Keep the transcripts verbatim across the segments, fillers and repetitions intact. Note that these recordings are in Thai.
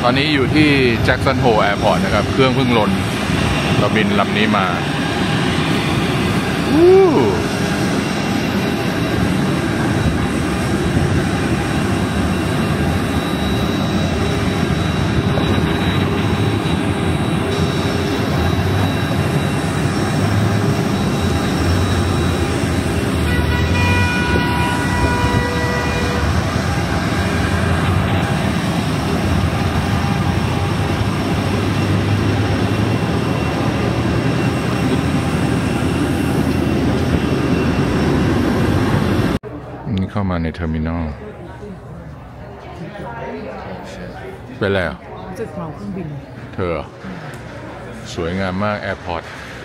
อนนี้อยู่ที่แจ็คสันโฮแอร์พอร์ตนะครับเครื่องเพิ่งลงเราบินลำนี้มาเข้ามาในเทอร์มินอลเป็นแล้วจุดเหมาเครื่องบินเธอสวยงามมากแอร์พอร์ต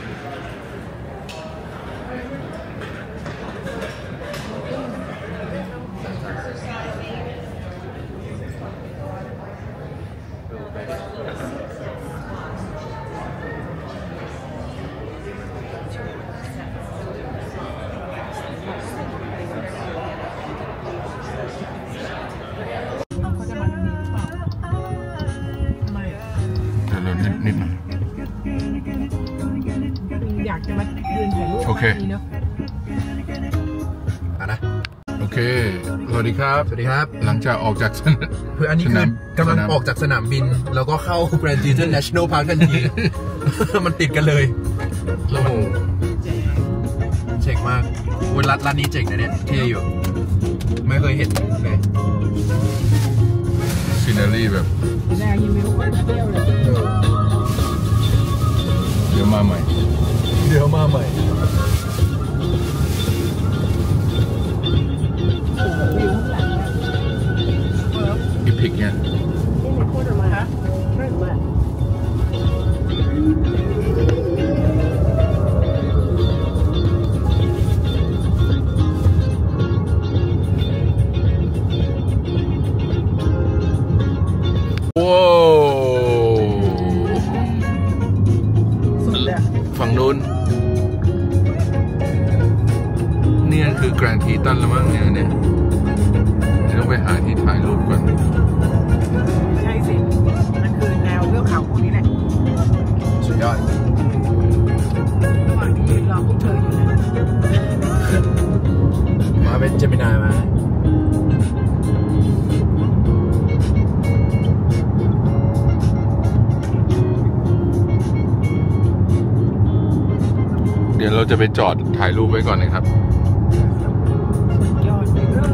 นิดหน่อยอยากจะมายืนถ่ายรูปโอเคเนาะนะโอเคสวัสดีครับสวัสดีครับหลังจากออกจากเพื่ออันนี้คือกำลังออกจากสนามบินแล้วก็เข้า Grand Teton National Park ทันทีมันติดกันเลยโอ้โหเจ๋งมากวันร้านนี้เจ๋งนะเนี่ยเท่อยู่ไม่เคยเห็นเลยซีนารีแบบแรกยังไม่รู้ว่าเที่ยวเลยเดี๋ยวมาใหม่เดี๋ยวมาใหม่อีพิกเนี่ยฝั่งนู้นเนี่ยคือแกรนด์ทีตันแล้วมั้งเนี่ยเนี่ยต้องไปหาที่ถ่ายรูปก่อนใช่สิมันคือแนวเทือกเขาพวกนี้แหละสุดยอดระหว่างที่รอพวกเธออยู่นะมาเป็นเจมินายมาเดี๋ยวเราจะไปจอดถ่ายรูปไว้ก่อนนะครับยอดไปเลย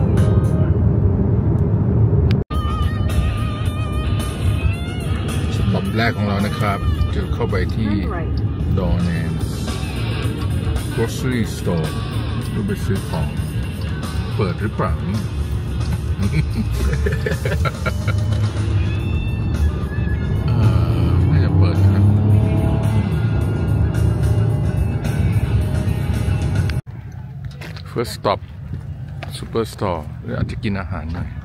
สต็อปแรกของเรานะครับจะเข้าไปที่ดอแนน grocery store เพื่อไปซื้อของเปิดหรือเปล่าน่าจะเปิดครับFirst stop Superstore หรืออาจจะกินอาหารหน่อย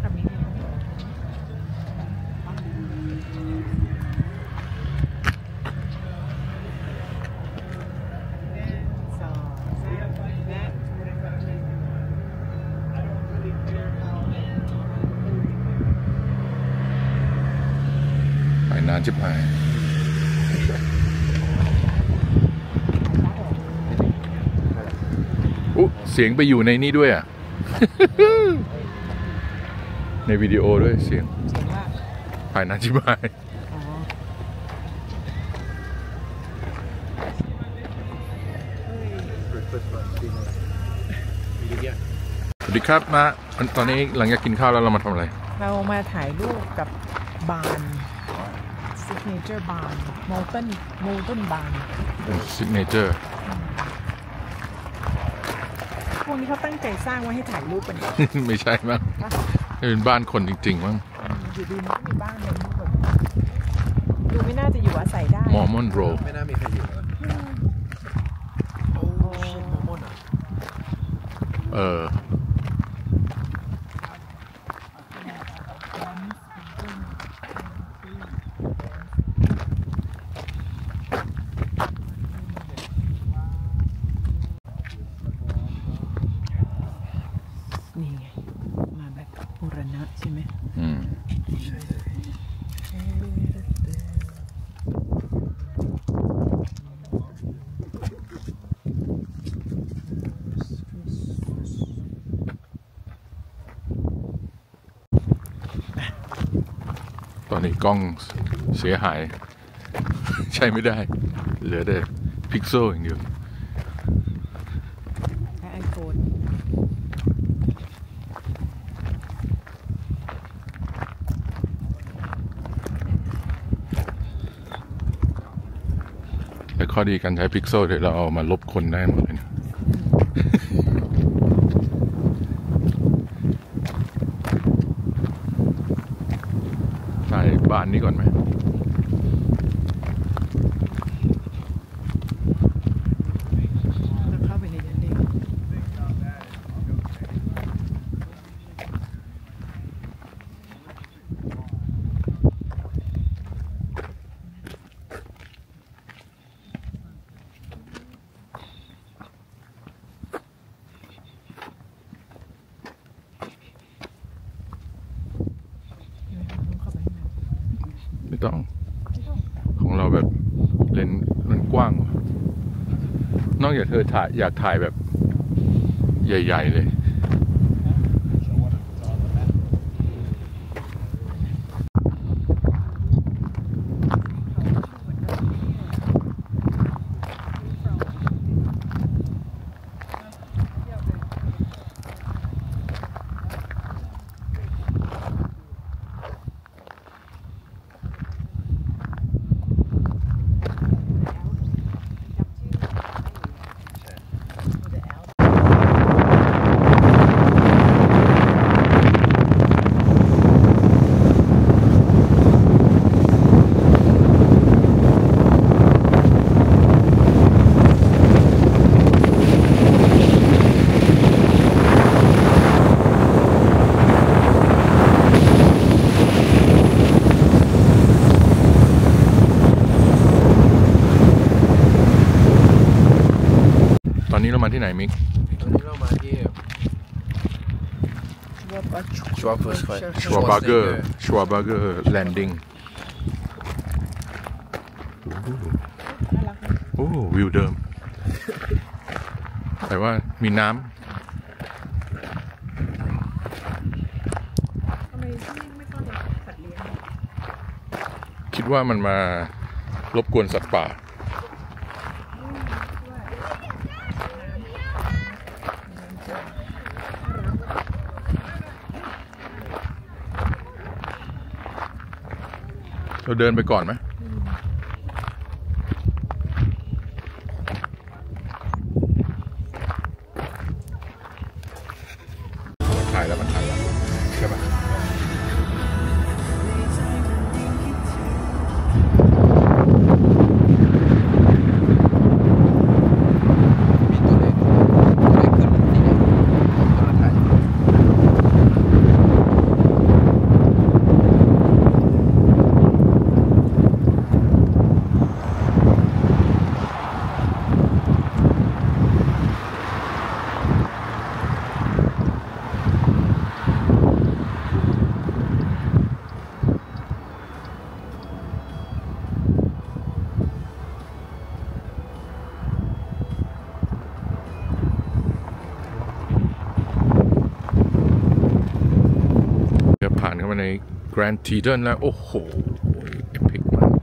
ไปนานจิบหายเสียงไปอยู่ในนี้ด้วยอ่ะ ในวิดีโอด้วยเสียงภายในจิบายสวัสดีครับมาตอนนี้หลังจากกินข้าวแล้วเรามาทำอะไรเรามาถ่ายรูปกับบานซิกเนเจอร์บานโมลตันโมลตันบานซิกเนเจอร์พวกนี้เขาตั้งใจสร้างไว้ให้ถ่ายรูปเป็น ไม่ใช่มั้งเป็นบ้านคนจริงๆมั้งอยู่ดีมันมีบ้านเลยดูไม่น่าจะอยู่อาศัยได้มอร์มอนโรไม่น่ามีใครอยู่โอ้มอร์มอนอ่ะเออนี่ไงมาแบบบูรณะใช่ไหมอืมใช่เลยตอนนี้กล้องเสียหายใช้ไม่ได้เหลือแต่พิกเซลอย่างเดียวไอโฟนแต่ข้อดีการใช้พิกเซลเดี๋ยวเราเอามาลบคนได้หมดเลยนะถ่ายบ้านนี้ก่อนไหมเข้าไปในนั้นเองไม่ต้องของเราแบบเลนส์มันกว้างนอกจากเธอถ่ายอยากถ่ายแบบใหญ่ๆเลยตอนนี้เรามาที่ไหนมิกตอนนี้เรามาที่ชัวร์ชัวร์บาร์เกอร์ชัวร์บาร์เกอร์แลนดิ้งโอ้วิวเดิมแต่ว่ามีน้ำคิดว่ามันมารบกวนสัตว์ป่าเราเดินไปก่อนไหมถ่ายแล้วมันถ่ายแล้วใช่ปะผ่านเข้ามาใน Grand Teton แล้วโอ้โหเอพิกมาก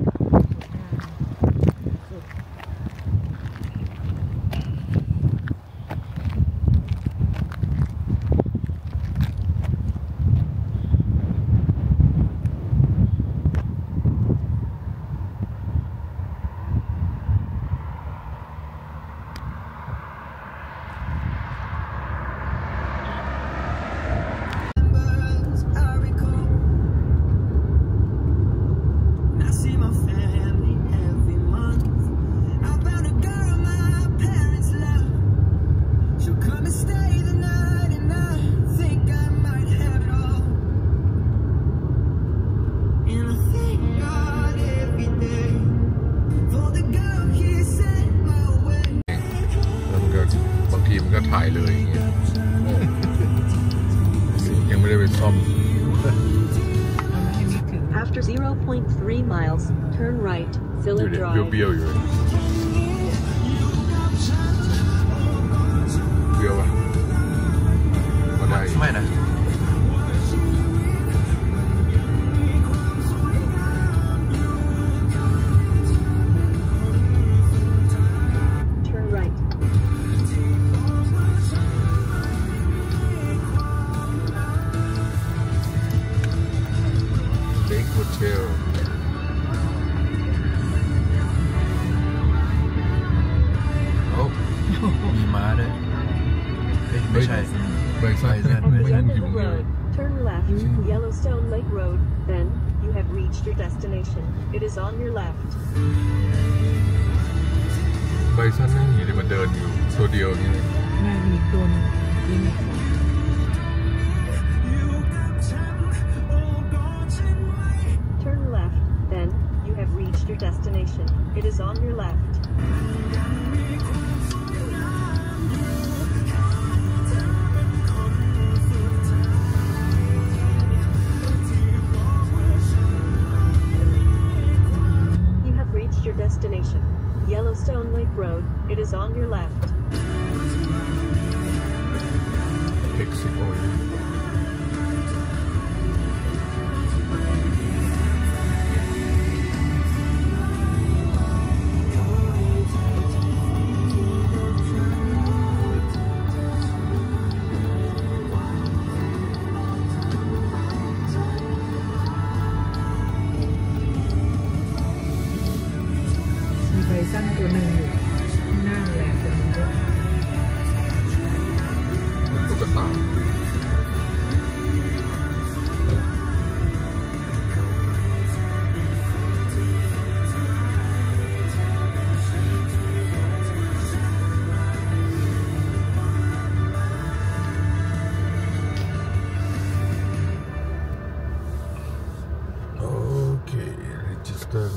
zero point three miles. Turn right. อยู่ Phillip เด็ก Drive. เบี้ยวๆอยู่เลยเบี้ยวอ่ะก็ได้ไม่นะ Turn right. Lake Hotel โอ้มีม้าด้วยเอ้ยไม่ใช่ไบซัน Bison ไม่ On ยัง the หิว Denver เลย Road. Turn left. Yellowstone Lake Road. Then you have reached your destination. It is on your left. ไบซันไม่หิวเลยมันเดินอยู่ตัวเดียวอย่างนี้เลยแม่มีตัวนึงที่มี Turn left. Then you have reached your destination. It is on your left. You have reached your destination. Yellowstone Lake Road. It is on your left. เอ็กซิโอมีไบซันตัวหนึ่งอยู่หน้าแหลมตัวนึงด้วยตุ๊กตา โอเค register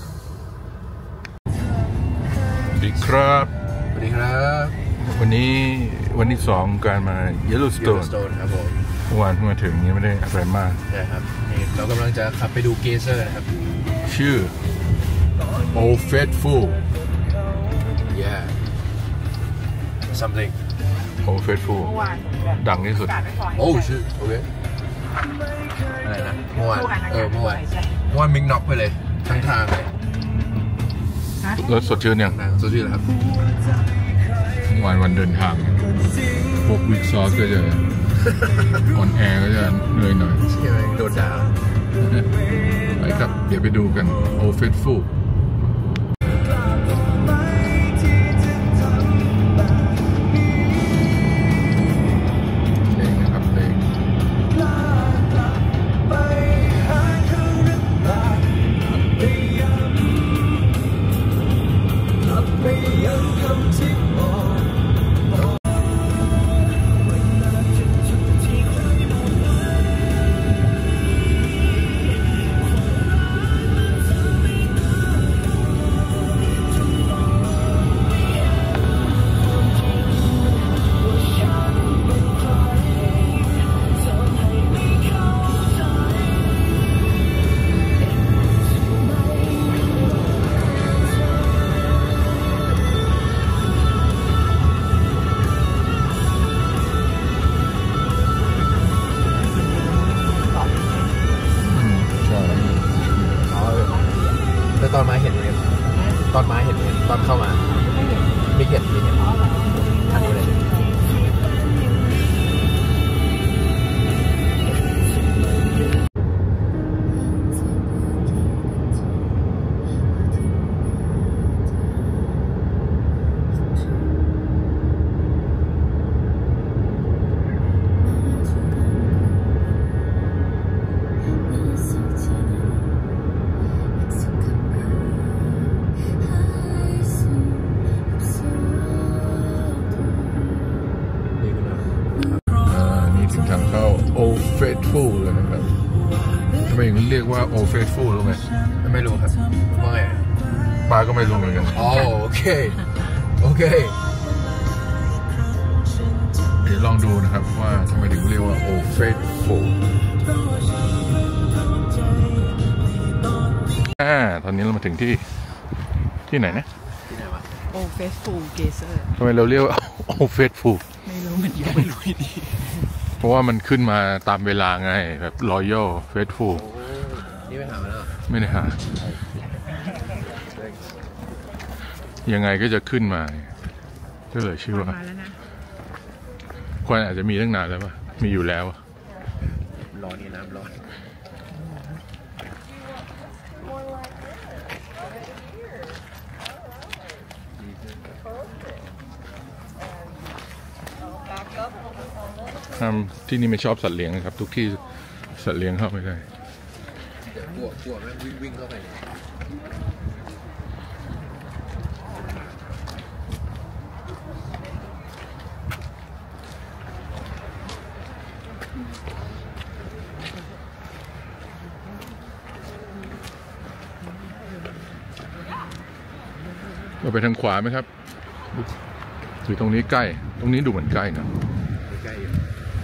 สวัสดีครับสวัสดีครับวันนี้วันที่สองการมา Yellowstone Yellowstone ครับผมเมื่อวานเพิ่งมาถึงยังไม่ได้อะไรมากใช่ครับนี่เรากำลังจะขับไปดูเกเซอร์นะครับชื่อ Old Faithful yeah something Old Faithful ดังที่สุดโอ้ชื่อโอเคอะไรนะเมื่อวานเออเมื่อวานเมื่อวานมิกน็อกไปเลยทั้งทางเลยรถสดชื่นยังนะสุดที่แล้วครับวันวันเดินทาง พวกวิกซอสก็จะออนแอร์ก็จะเหนื่อยหน่อยใช่ไหมโดนด่าไปครับ เดี๋ยวไปดูกัน Old Faithful เพลงนะครับเพลงแล้วตอนมาเห็นไหมตอนมาเห็นไหมตอนเข้ามาไม่เห็นไม่เห็นอันนี้เลย Old Faithful เลยนะครับทำไมถึงเรียกว่า Old Faithful รู้ไหมไม่รู้ครับว่าไงป้าก็ไม่รู้เหมือนกันอ๋อโอเคโอเคเดี๋ยวลองดูนะครับว่าทำไมถึงเรียกว่า Old Faithful อ่าตอนนี้เรามาถึงที่ที่ไหนนะที่ไหนวะโอเฟสฟูลเกเซอร์ทำไมเราเรียกว่าโอเฟสฟูลไม่รู้มันยังไม่รู้ดีเพราะว่ามันขึ้นมาตามเวลาไงแบบรอยัลเฟสฟูลนี่ไปหามาแล้วไม่ได้หายังไงก็จะขึ้นมาก็เลยชื่อว่าควรอาจจะมีตั้งนานแล้วป่ะมีอยู่แล้วร้อนนี่น้ำร้อนที่นี่ไม่ชอบสัตว์เลี้ยงนะครับทุกที่สัตว์เลี้ยงเข้าไม่ได้กลัวกลัวแม่งวิ่งวิ่งเข้าไปเราไปทางขวาไหมครับหรือตรงนี้ใกล้ตรงนี้ดูเหมือนใกล้นะใกล้อยู่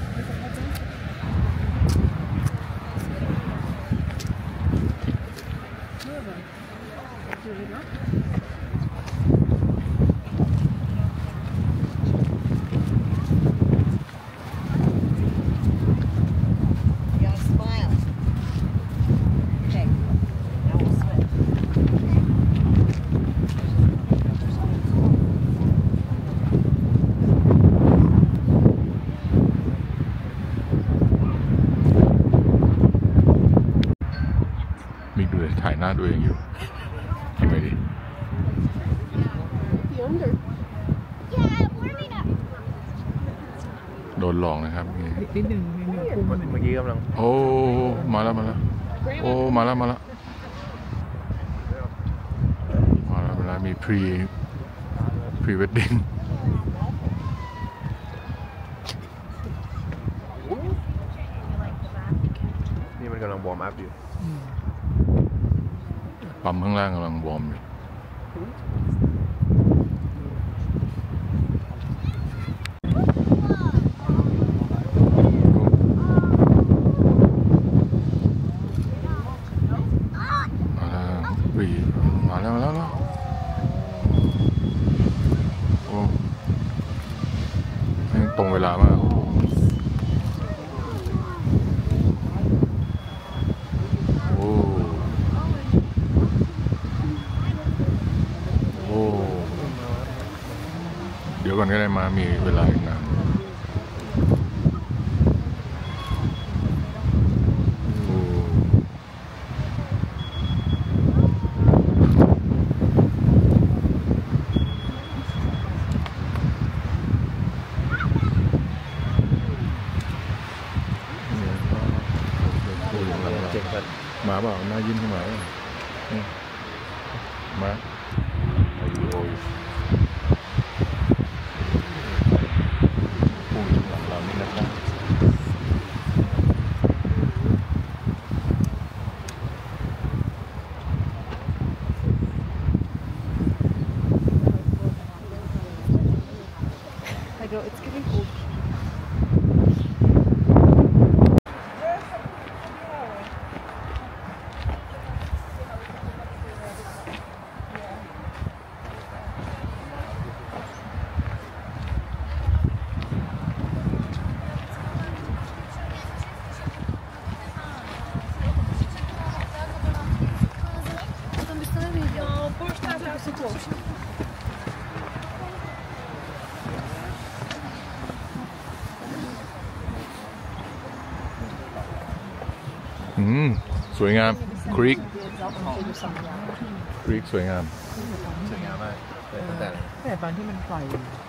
ถ่ายหน้าตัวเองอยู่ทำไมดีโดนหลอกนะครับนิดหนึ่งนิดหนึ่งเมื่อกี้กำลังโอ้มาแล้วมาแล้วโอ้มาแล้วมาแล้วมาแล้วมาแล้วมีพรีพรีเวดดิ้งนี่มันกำลังวอร์มอัพอยู่ปั๊มข้างล่างกำลังวอร์มอยู่มาแล้วมาแล้วมาแล้วโอ้ตรงเวลามากเดี๋ยวก่อนก็ได้มามีเวลาอีกนานมาเปล่าหน้ายิ้มขึ้นมามาไอโอพูดถึงเรานี่นะครับอืมสวยงามครีกครีกสวยงามสวยงามมากแต่แต่ตอนที่มันปล่อย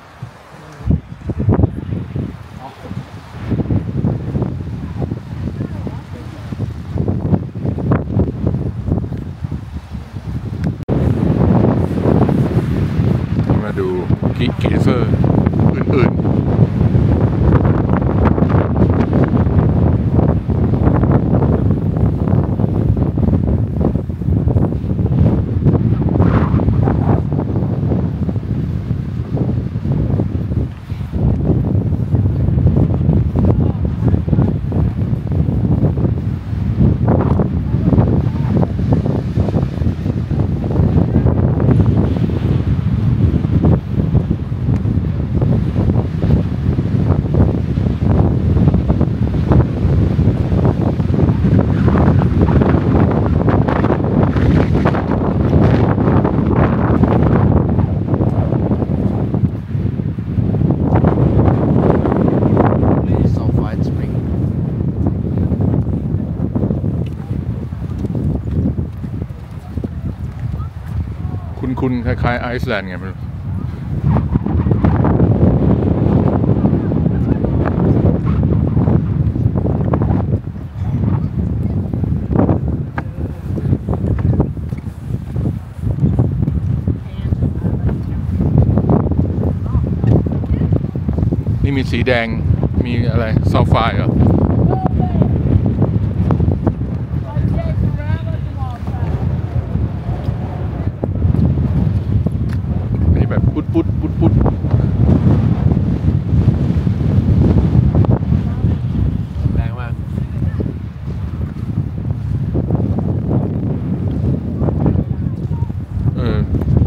มาดูกิเกเซอร์อื่นๆคุณคล้ายๆไอซ์แลนด์ไงไม่รู้นี่มีสีแดงมีอะไรซัลไฟด์เหรออันนี้แบบปุ๊ดปุ๊ดปุ๊ดปุ๊ดแรงมากเออ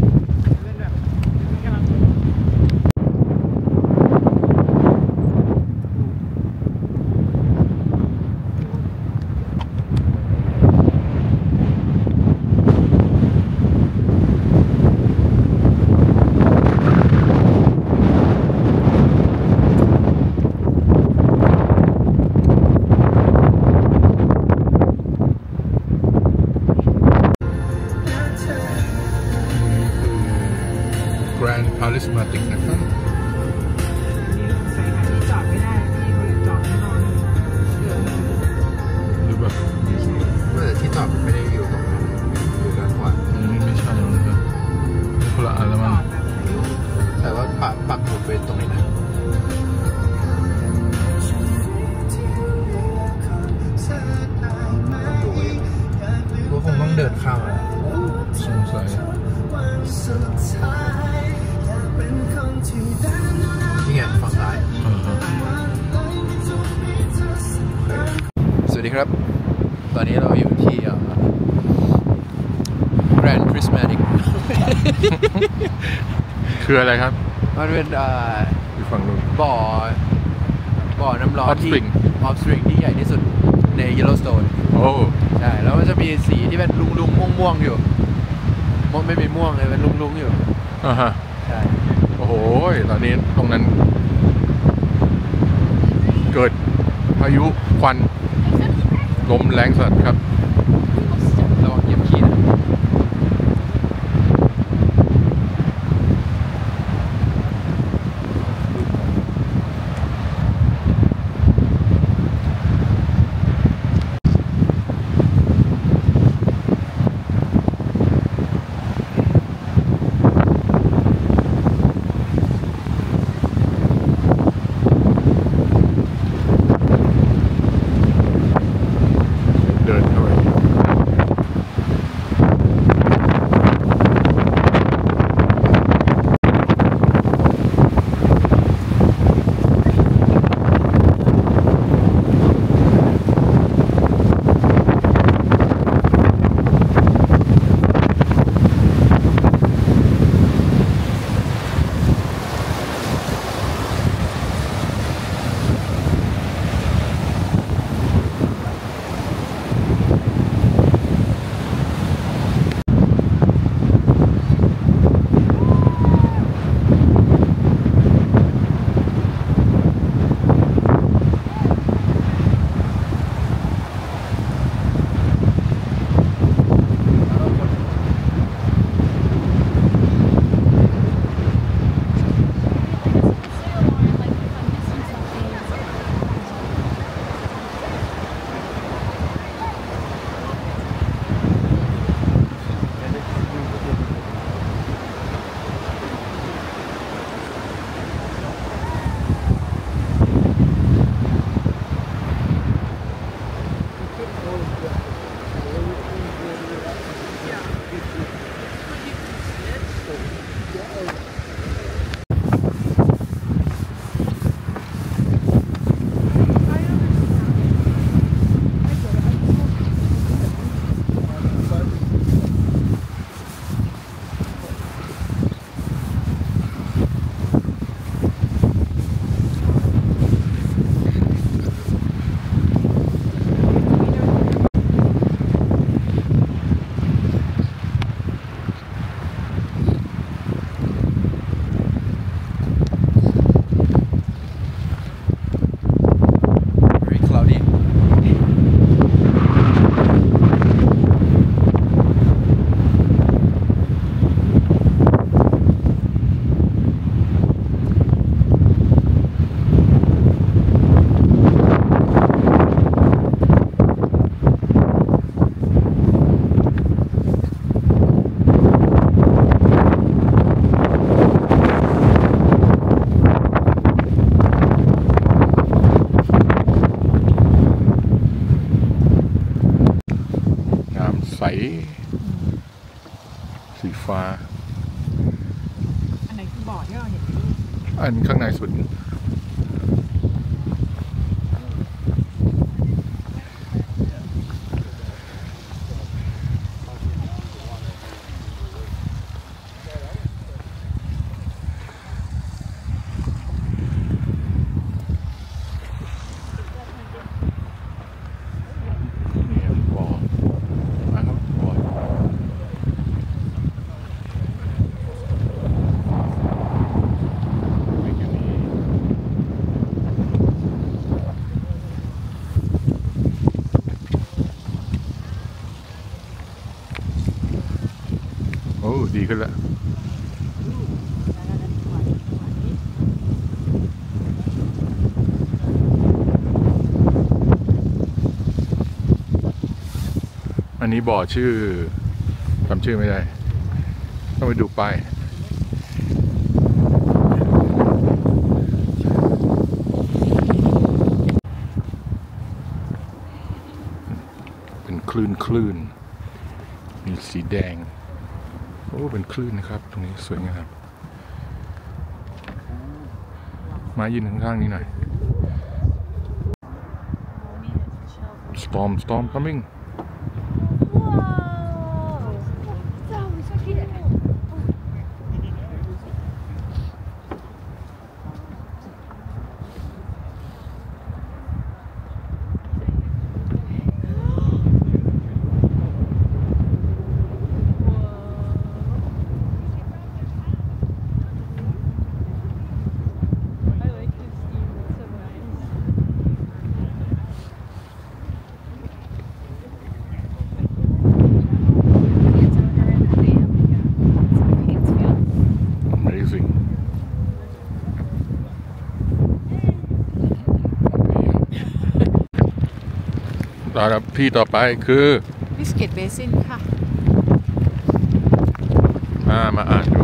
Grand Charismatic นะครับใส่คันนี้จอดไม่ได้พี่เขาจอดแน่นอนเดี๋ยวหรือแบบเมื่อที่จอดมันไม่ได้อยู่ตรงนั้นอยู่ด้านขวาอันนี้ไม่ใช่นะครับคนละอันแล้วมั้งแต่ว่าปักปักหมุดไว้ตรงไหนนะต้องดูไว้ก็คงต้องเดินข้ามอ่ะสงสัยนี่ไงฝั่งซ้ายเออครับสวัสดีครับ ตอนนี้เราอยู่ที่ Grand Prismatic คืออะไรครับมันเป็นเอ่ออยู่ฝั่งนู้นบ่อบ่อน้ำร้อน Hot ที่ spring Hot spring ที่ใหญ่ที่สุดใน Yellowstone โอ้ใช่ แล้วมันจะมีสีที่เป็นลุงลุงม่วงม่วงๆอยู่ม่วงไม่มีม่วงเลยเป็นลุงลุงๆอยู่อ่าฮะใช่โอ้โหตอนนี้ตรงนั้น เกิดพายุควันลมแรงสัตว์ครับระวังเหยียบขี้นะเดินเข้าไปใสสีฟ้าอันไหนคือบ่อที่เราเห็นอันข้างในสุดโอ้ดีขึ้นแล้วอันนี้บ่อชื่อจำชื่อไม่ได้ต้องไปดูป้ายเป็นคลื่นคลื่นมีสีแดงโอ้เป็นคลื่นนะครับตรงนี้สวยงามมายืนข้างๆนี้หน่อย storm storm comingที่ต่อไปคือบิสกิตเบซินค่ะมามาอ่านดู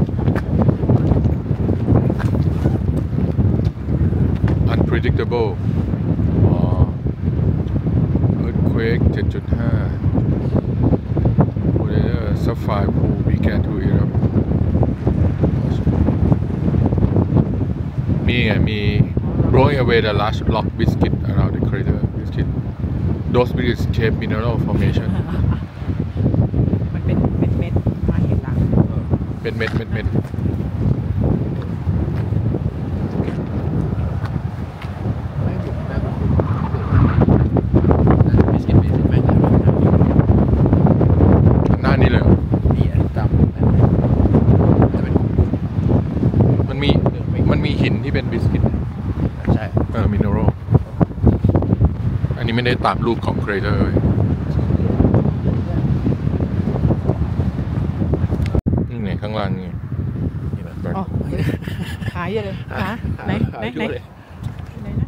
unpredictable อ๋อ earthquake เจ็ดจุดห้า weather sapphire pool began to erupt มีไงมี blowing away the large rock biscuit around the crater biscuit those biscuits shape mineral formation มันเป็นเม็ดเม็ดมาเห็นละเป็นเม็ดเม็ดเม็ดหน้านี้เลยนี่จำจะเป็นมันมีมันมีหินที่เป็นบิสกิตใช่เออมิเนอรัลอันนี้ไม่ได้ตามรูปของเครเตอร์เลยนี่ไงข้างล่างนี่อ๋อหายเลยหาไหนไหนไหนไหนนะ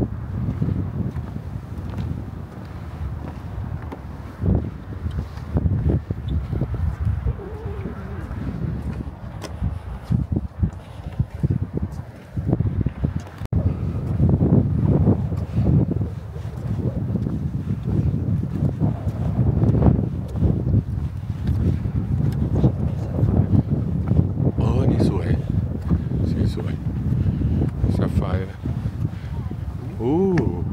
โอ้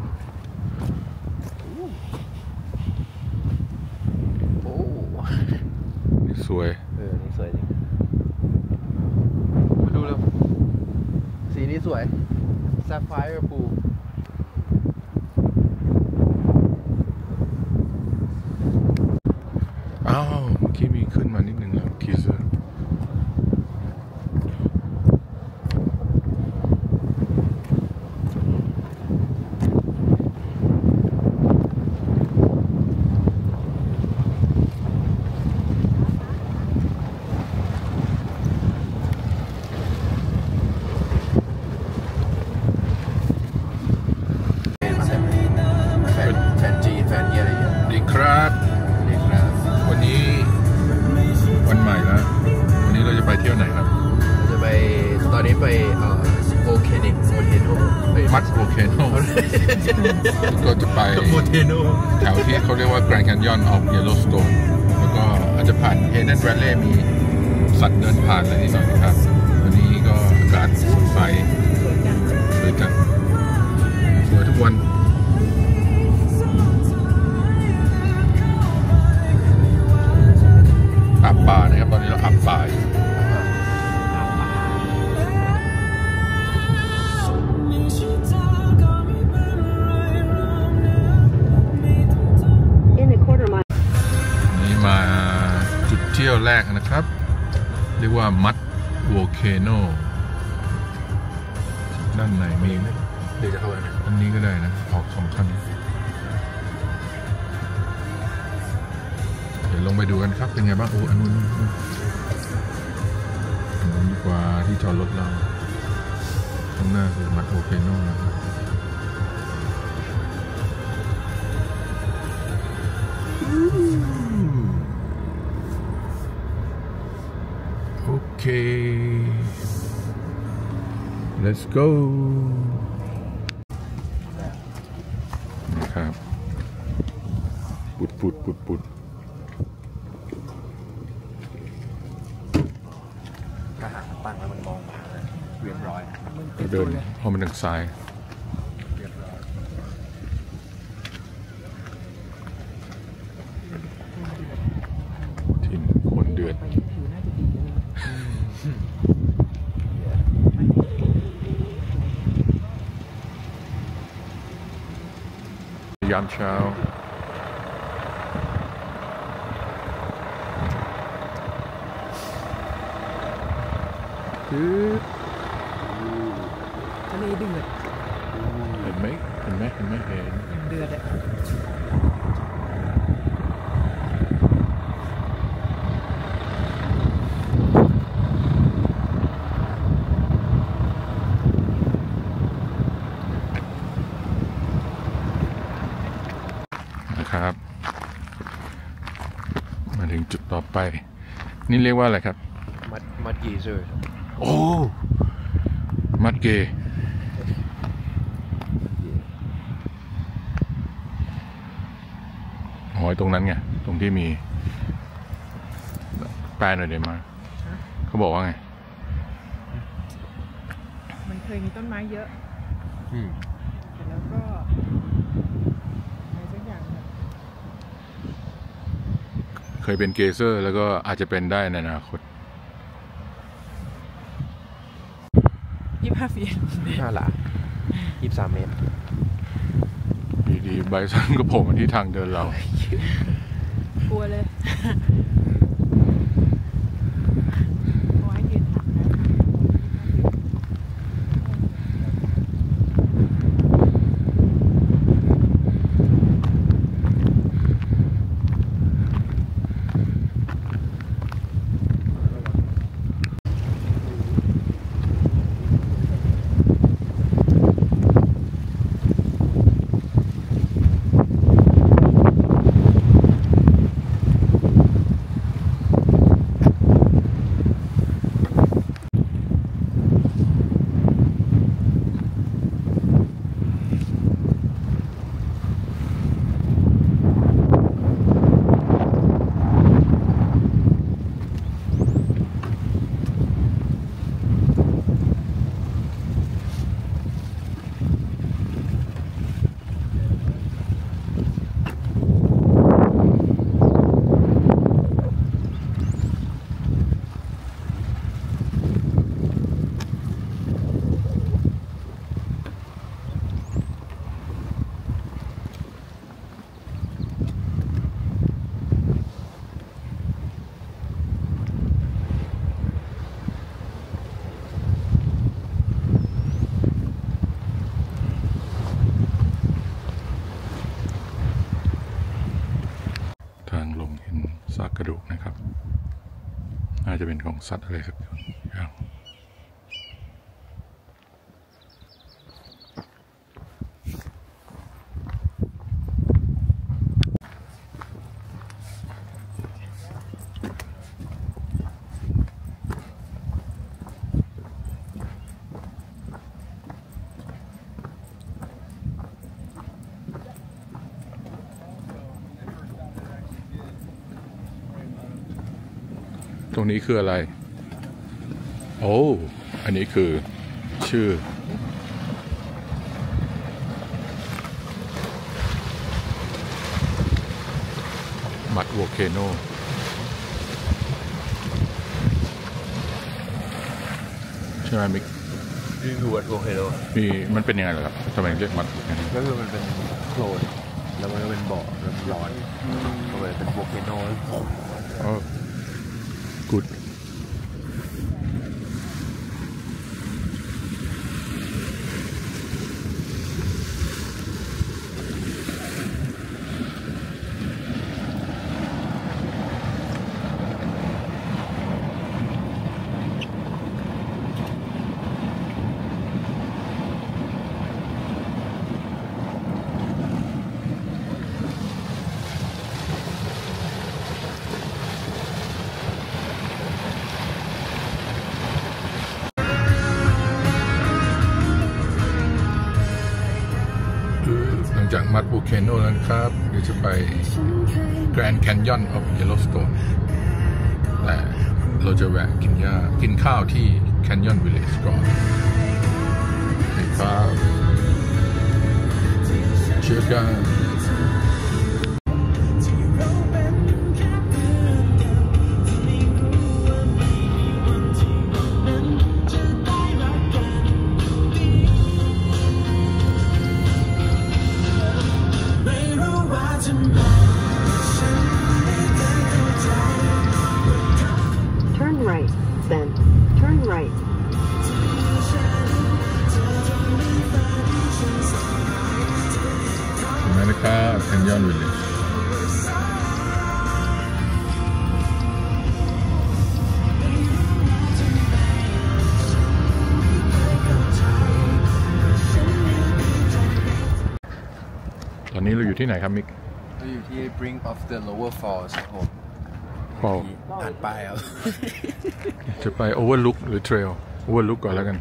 โอ้นี่สวยเออนี่สวยจริงมาดูแล้วสีนี้สวย Sapphire Pool อ้าวเมื่อกี้มีขึ้นมานิดนึงแล้วคีเซอร์ครับวันนี้วันใหม่แล้ววันนี้เราจะไปเที่ยวไหนครับเราจะไปตอนนี้ไปเอ่อโฮ volcanic volcano มัดโวลเคโนก็จะไป volcano แถวที่เขาเรียกว่า Grand Canyon of Yellowstone แล้วก็อาจจะผ่าน Hidden Valley มีสัตว์เดินผ่านอะไรนิดหน่อยนะครับวันนี้ก็อากาศสดใสสวยจังสวยทุกวันอาบป่านะครับตอนนี้เราอาบป่าอยู่ In a quarter mile. นี่มาจุดเที่ยวแรกนะครับเรียกว่ามัดโวลเคโนด้านในมีไหมเดี๋ยวจะเข้าไปนะอันนี้ก็ได้นะออกสองคันเดี๋ยวลงไปดูกันครับเป็นไงบ้างโอ้อันนู้นอันนู้นดีกว่าที่จอดรถเราข้างหน้าคือมัดโวลเคโนนะครับโอเค let's go นะครับปุดปุดปุดปุดถ้าหากตั้งแล้วมันมองมาเรียบร้อยเดินพอมันทางซ้ายถิ่นคนเดือดยามเช้าคือทะเลเดือดเห็นไหมเห็นไหมเห็นไหมเห็นอย่างเดือดอ่ะนะครับมาถึงจุดต่อไปนี่เรียกว่าอะไรครับมัดมัดเยเซอร์โอ้มัดเกย์หอยตรงนั้นไงตรงที่มีแปลหน่อยเดี๋ยวมาเขาบอกว่าไงมันเคยมีต้นไม้เยอะอืมแล้วก็อะไรสักอย่างแบบเคยเป็นเกเซอร์แล้วก็อาจจะเป็นได้ในอนาคตยี่สิบห้าฟีตห้าหลายี่สิบสามเมตรดีๆใบสั่งก็โผล่มาที่ทางเดินเรากลัวเลยเอาไว้ยืนถักนะซากกระดูกนะครับน่าจะเป็นของสัตว์อะไรสักอย่างตรงนี้คืออะไรโอ้อันนี้คือชื่อมัดวอลเคโนใช่ไหมมิกนี่คือวัดโอเคโนมีมันเป็นยังไงเหรอครับทำไมเรียกมัดก็คือมันเป็นโคลนแล้วมันก็เป็นบ่อร้อนก็เลยเป็นวอลเคโนอ๋อ goodจากมัดบูเคโนแล้วครับเดี๋ยวจะไป Grand Canyon of Yellowstone แต่เราจะแวะกินยากินข้าวที่ Canyon Village ก่อนครับเชื่อกันCanyon Village ตอนนี้เราอยู่ที่ไหนครับมิกเราอยู่ที่ Brink of the Lower Falls ครับผม Fall อ่านป้ายครับจะไป Overlook หรือ Trail Overlook ก่อนแล้วกัน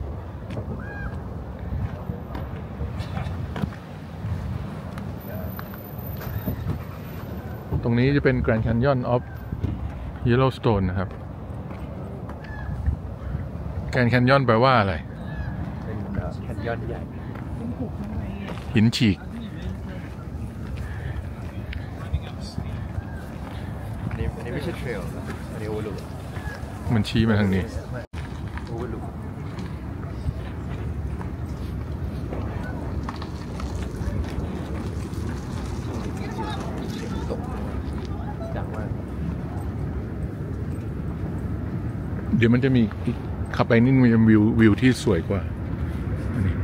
ตรงนี้จะเป็น Grand Canyon of Yellowstone นะครับ Grand Canyon แปลว่าอะไรเป็นแคนยอนใหญ่หินฉีกอันนี้อันนี้ไม่ใช่เทรลอันนี้โอเวอร์ลุกมันชี้มาทางนี้โอเวอร์ลุกเดี๋ยวมันจะมีขับไปนี่มันจะวิววิวที่สวยกว่าอันนี้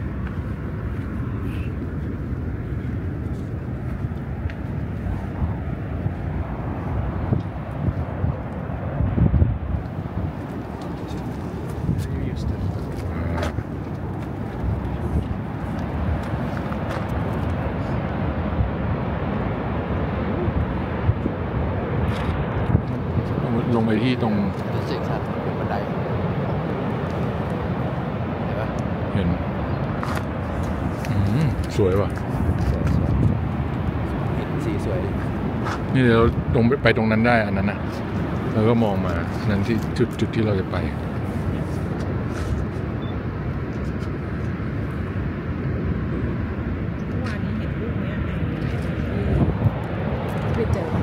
ลงไปที่ตรงบันไดเห็นสวยว่ะสีสวยนี่เดี๋ยวเราตรงไปตรงนั้นได้อันนั้นนะแล้วก็มองมานั้นที่จุดจุดที่เราจะไปเมื่อวานนี้เห็นรูปไหมไปเจอ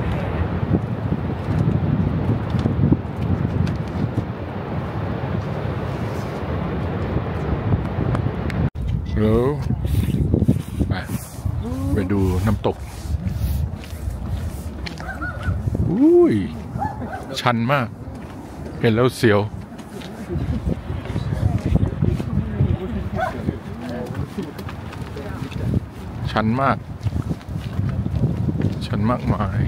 แล้วไปไปดูน้ำตกอุ้ยชันมากเห็นแล้วเสียวชันมากชันมากมาย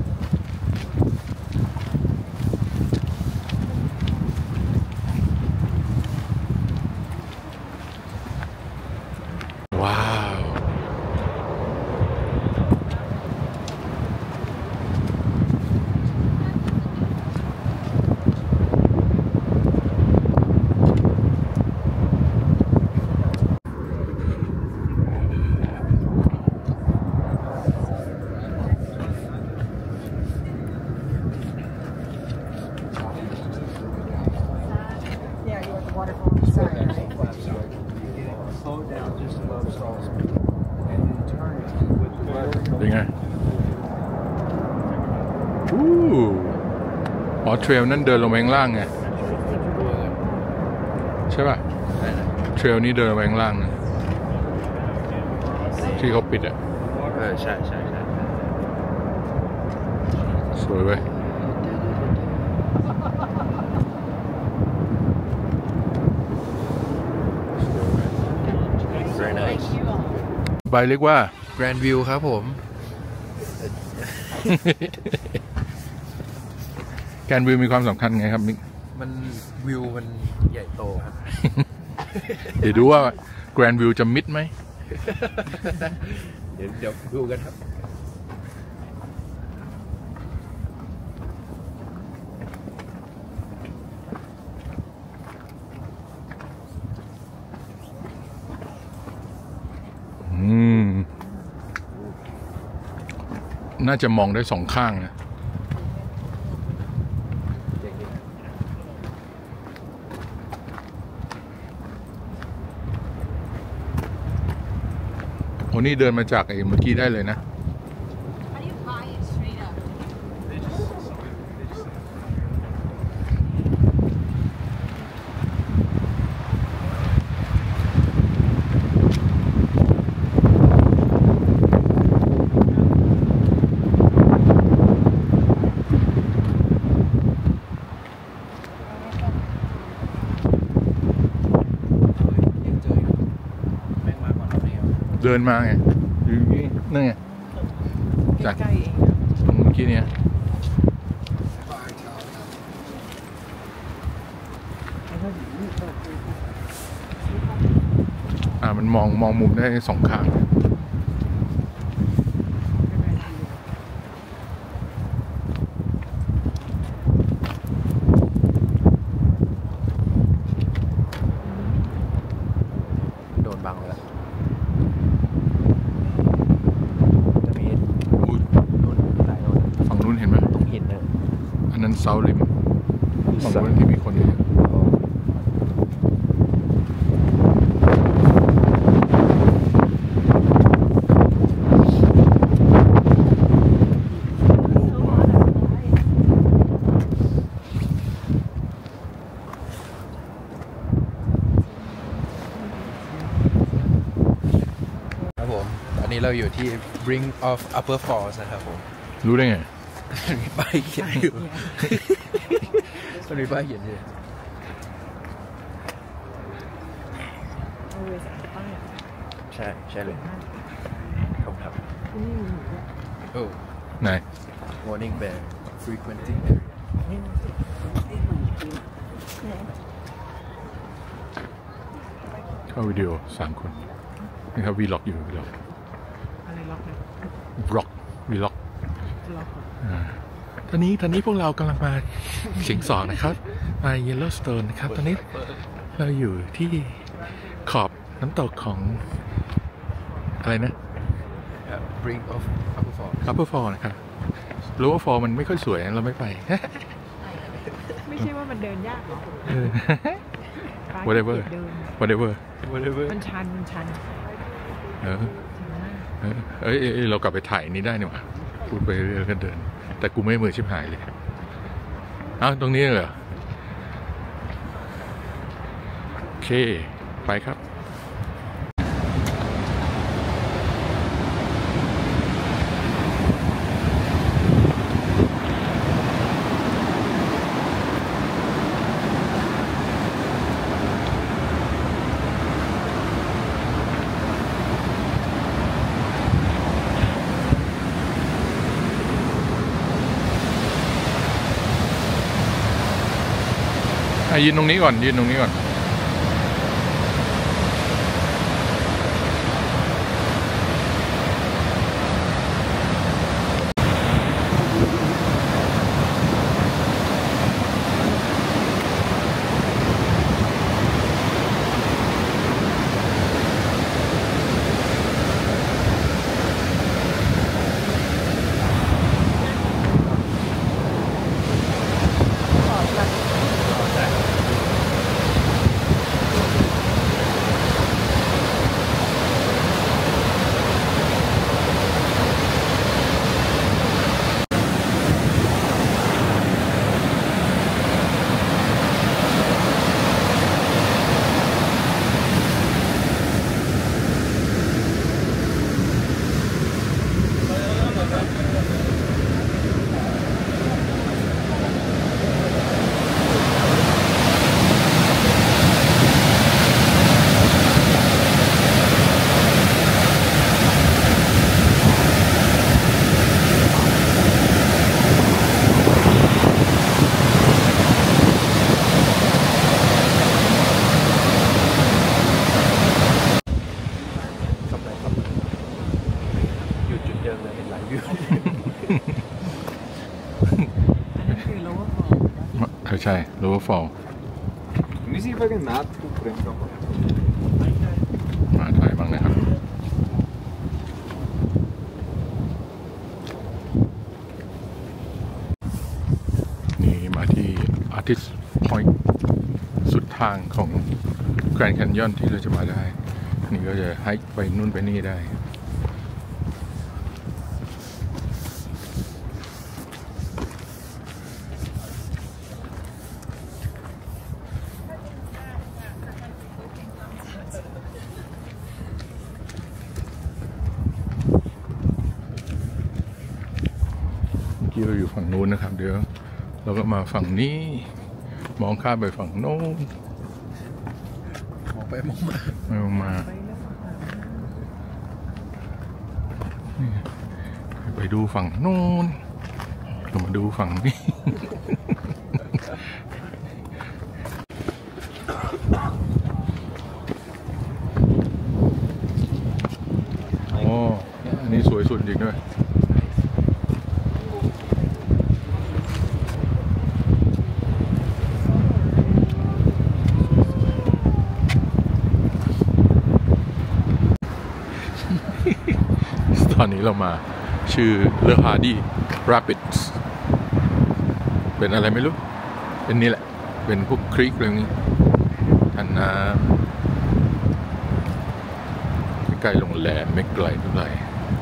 ว้าวเป็นไงอู้อ๋อเทรลนั่นเดินลงไปข้างล่างไงใช่ป่ะเทรลนี้เดินลงไปข้างล่างนะที่เขาปิดอ่ะเออใช่ใช่ใช่สวยเว้ยใบเรียกว่า Grand View ครับผม Grand View มีความสำคัญไงครับมิกมันวิวมันใหญ่โตครับเดี๋ยวดูว่า Grand View จะมิดไหมเดี๋ยวเดี๋ยวดูกันครับอืมน่าจะมองได้สองข้างนะโอ้นี่เดินมาจากไอ้เมื่อกี้ได้เลยนะเดินมาไงอยู่นี่นั่นไงจากตรงเมื่อกี้เนี่ยอ่ามันมองมองมุมได้สองข้างโดนบังเลยฝั่งนู้นเห็นไหมตรงหินนะอันนั้นเซาลิมฝั่งนู้นที่มีคนเยอะครับผมตอนนี้เราอยู่ที่ Brink of Upper Falls นะครับผมรู้ได้ไงมีป้ายเขียนอยู่มันมีป้ายเขียนอยู่ใช่ใช่เลยครับครับโอ้ไหน Warning bear frequenting เข้าวิดีโอสามคนนี่ครับวีล็อกอยู่วีล็อกอะไรล็อกนะบล็อกวีล็อกตอนนี้ตอนนี้พวกเรากำลังมาเฉียงสองนะครับมาเยลโลสโตนนะครับตอนนี้เราอยู่ที่ขอบน้ำตกของอะไรนะ Brink of Upper Fall Upper Fall นะครับ Lower Fall มันไม่ค่อยสวยเราไม่ไปไม่ใช่ว่ามันเดินยากหรอ whatever whatever มันชันมันชันเออเอ้ยเรากลับไปถ่ายนี้ได้นี่หว่าพูดไปเรื่อยๆก็เดินแต่กูไม่มือชิบหายเลยอ้าวตรงนี้เหรอโอเคไปครับ ยืนตรงนี้ก่อนยืนตรงนี้ก่อนอันนั้นคือ lower fall ใช่ lower fall Let me see if I can map to print up. มาถ่ายบ้างนะครับนี่มาที่ Artist Point สุดทางของ Grand Canyon ที่เราจะมาได้นี่ก็จะให้ไปนู่นไปนี่ได้เราอยู่ฝั่งนู้นนะครับเดี๋ยวเราก็มาฝั่งนี้มองข้ามไปฝั่งโน้นมองไปมองมาไปมองมาไปดูฝั่งโน้นเรามาดูฝั่งนี้โอ้อันนี้สวยสุดจริงด้วยตอนนี้เรามาชื่อเลอฮาร์ดี้ราปิดส์เป็นอะไรไม่รู้เป็นนี่แหละเป็นพวกครีกอะไรนี้ท่านน้ำใกล้ๆโรงแรมไม่ไกลเท่าไหร่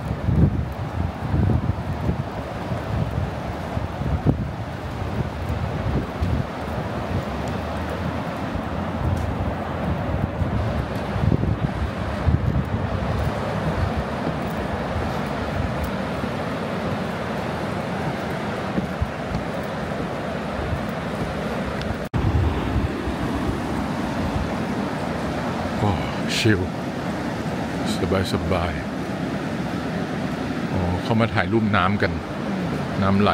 ชิลสบายสบายอ๋อเขามาถ่ายรูปน้ำกันน้ำไหล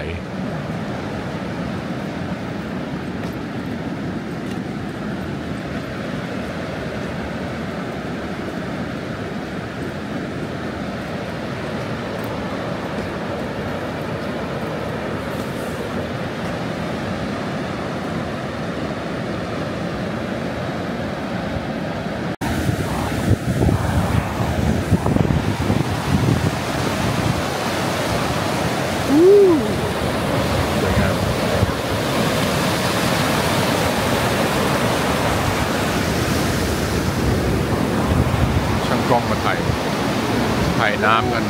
กล้องมาถ่ายถ่ายน้ำกัน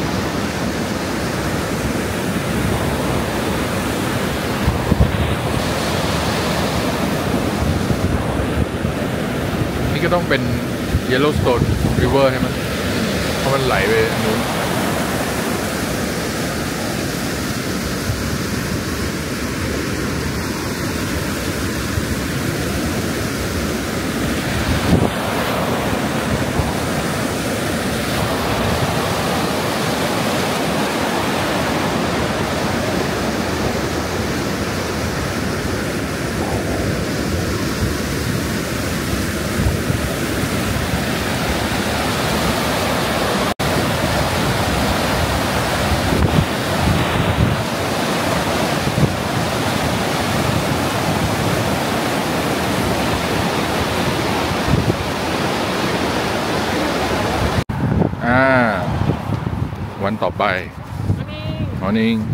นี่ก็ต้องเป็น Yellowstone River ใช่ไหมเพราะมันไหลไปนู้นวันต่อไปมอร์นิ่ง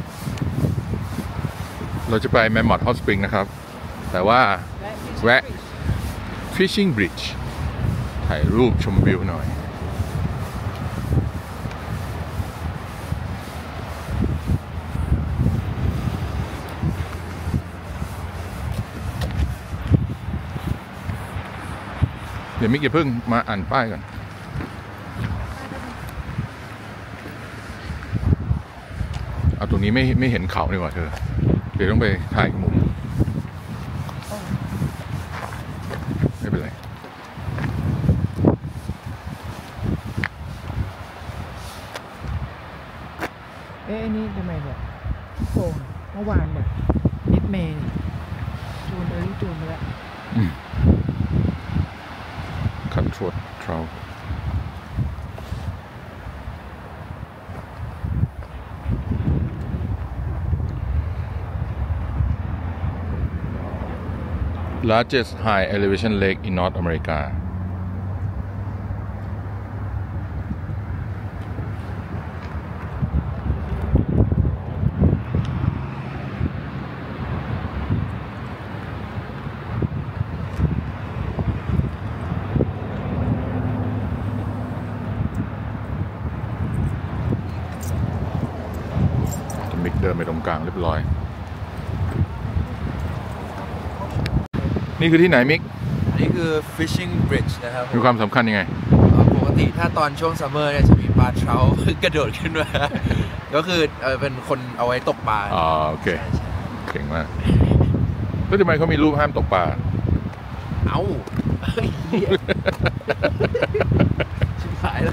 เราจะไปแมมมอธ Hot Spring นะครับแต่ว่าแวะ Fishing Bridge ถ่ายรูปชมวิวหน่อยเดี๋ยวมิกอย่าเพิ่งมาอ่านป้ายก่อนเอาตรงนี้ไม่ไม่เห็นเขาดีกว่าเธอเดี๋ยวต้องไปถ่ายมุมไม่เป็นไรเอ๊ะนี่ทำไมแบบโป่งเมื่อวานแบบมิดเมย์จูนเออจูนไปแล้วคันทรวดทราว largest high elevation lake in North Americaมิกเดินไปตรงกลางเรียบร้อยนี่คือที่ไหนมิกอันนี้คือ fishing bridge นะครับมีความสำคัญยังไงปกติถ้าตอนช่วงซัมเมอร์เนี่ยจะมีปลาเช้ากระโดดขึ้นมาก็คือเออเป็นคนเอาไว้ตกปลาอ๋อโอเคเก่งมากแล้วทำไมเขามีรูปห้ามตกปลาเอ้าชิบหายเลย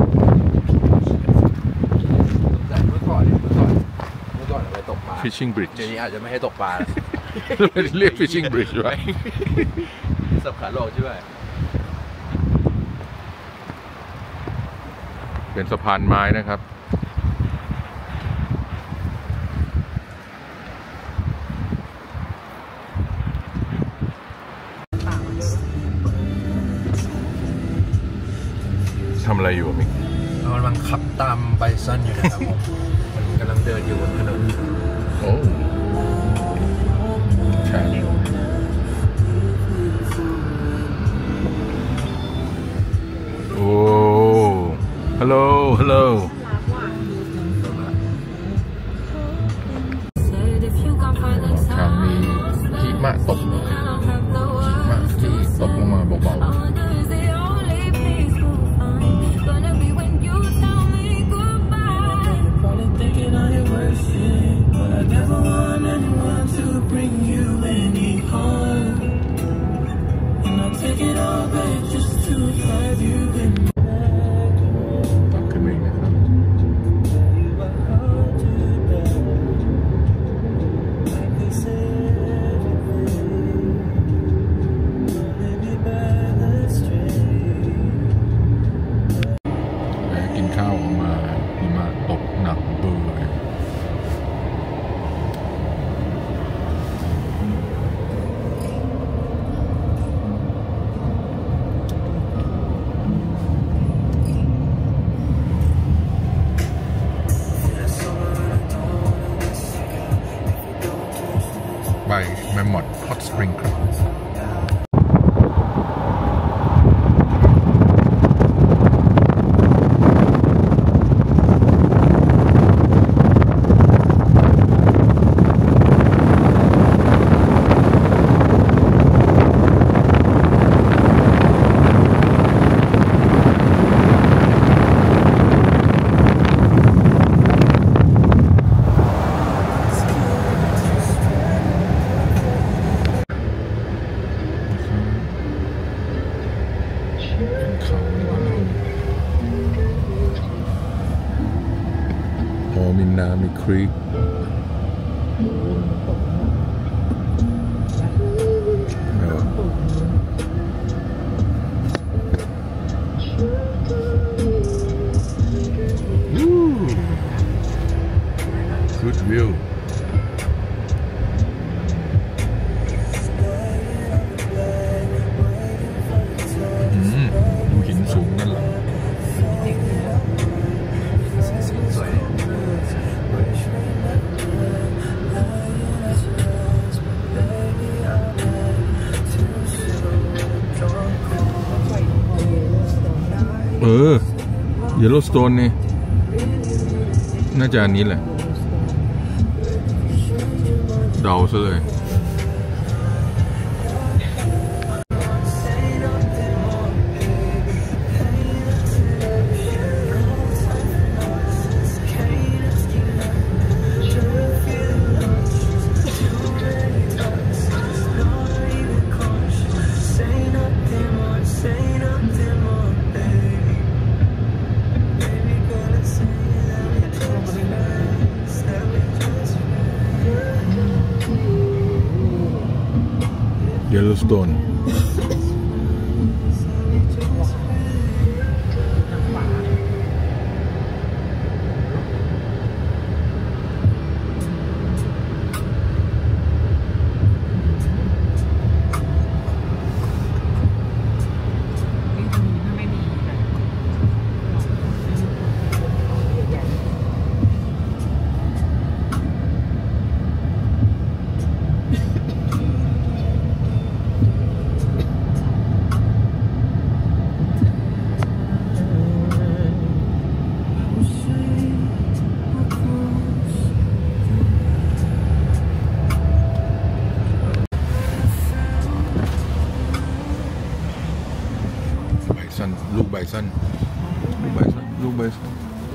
แต่เมื่อก่อนเนี่ยเมื่อก่อนเมื่อก่อนเอาไว้ตกปลา fishing bridge เดี๋ยวนี้อาจจะไม่ให้ตกปลาเรียก fishing bridge ไว้สับขาหลอกใช่ไหมเป็นสะพานไม้นะครับทำอะไรอยู่มิกเรากำลังขับตามไบซันอยู่นะครับผมมันกำลังเดินอยู่บนถนนโอ้ใช่โอ้ฮัลโหลฮัลโหลทางมีหิมะตกหิมะที่ตกลงมาเบาๆข้าวออกมาหิมะตกหนักเบอร์เลยไปแมมมอธฮอตสปริงครับมีน้ำมีครีกGood viewดูหินสูงนั่นแหละเออ Yellowstone นี่น่าจะอันนี้แหละเดาซะเลยYellowstone เลูกไบซันลูกไบซันลูกไบซัน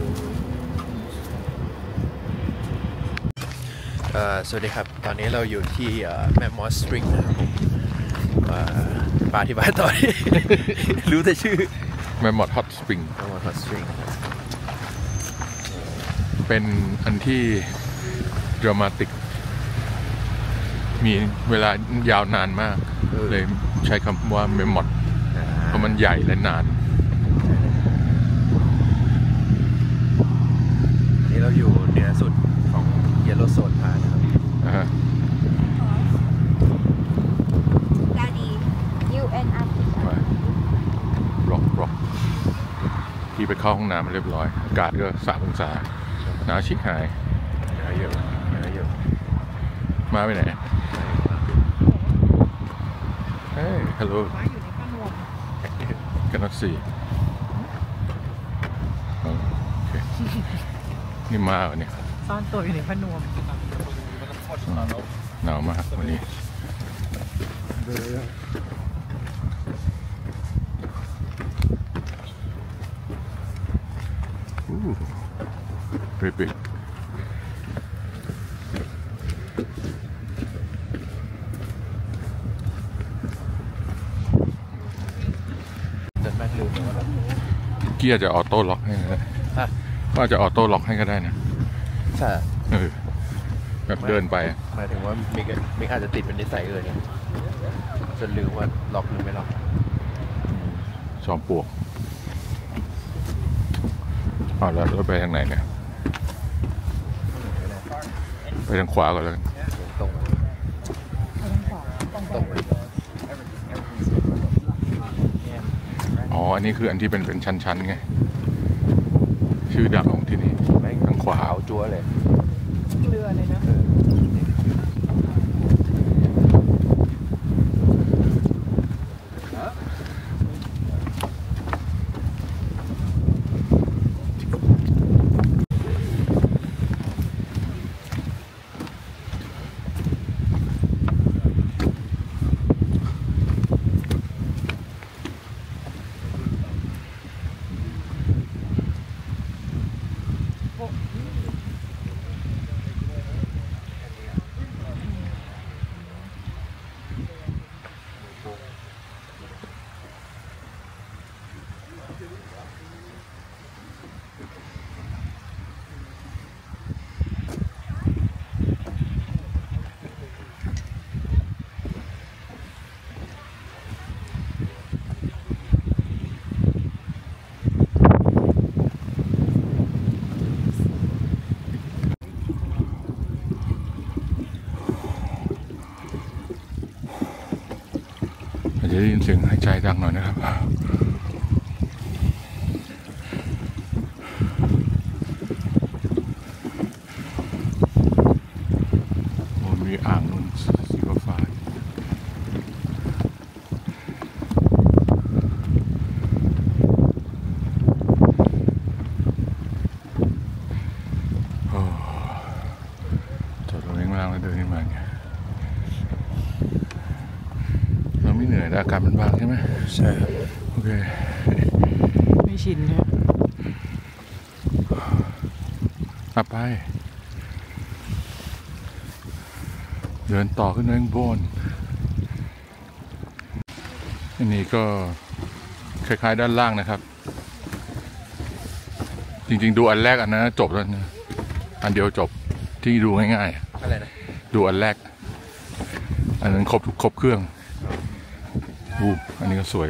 สวัสดีครับตอนนี้เราอยู่ที่แมมมอสสตริงนะครับผมปาที่บ้านต่อ รู้แต่ชื่อแมมมอสฮอตสปริงแมมมอสฮอตสปริงเป็นอันที่ดรามาติกมีเวลายาวนานมากเลยใช้คำว่าแมมมอสเพราะมันใหญ่และนานนี่เราอยู่เหนือสุดของเยลโลโซนพาร์คนะครับ Daddy you and us ร็อกร็อกที่ไปเข้าห้องน้ำมาเรียบร้อยอากาศก็สามองศาหนาวชิบหายหนาวเยอะหนาวเยอะมาไปไหนเฮ้ยฮัลโหลกันนักสี่โอเคนี่มาเหรอเนี่ยซ่อนตัวอยู่ในพนวมหนาวมากวันนี้อู้ very big เกียร์จะออโต้ล็อกให้นะก็จะออโต้ล็อกให้ก็ได้นะใช่เออแบบเดินไปหมายถึงว่ามิกมิกอาจจะติดเป็นนิสัยเลยเนี่ยจนลืมว่าล็อกหรือไม่ล็อกจอมปลวกอ๋อแล้วรถไปทางไหนเนี่ยไปทางขวาก่อนเลยตรงตรงอ๋ออันนี้คืออันที่เป็นเป็นชั้นๆไงชื่อดังของที่นี่ทางขวาเอาจั่วเลยเรือเลยนะจะได้ยินเสียงหายใจดังหน่อยนะครับโอ้มีอ่างนุ่นสีฟ้าโอ้จอดรถเองล่างแล้วเดินขึ้นมาเนี่ยไม่เหนื่อยอากาศมันบางใช่ไหมใช่ครับโอเคไม่ชินเนี่ยอ่ะไปเดินต่อขึ้นไปข้างบนอันนี้ก็คล้ายๆด้านล่างนะครับจริงๆดูอันแรกอันนั้นจบแล้วนะอันเดียวจบที่ดูง่ายๆอะไรนะดูอันแรกอันนั้นครบทุกครบเครื่องอู้อันนี้ก็สวย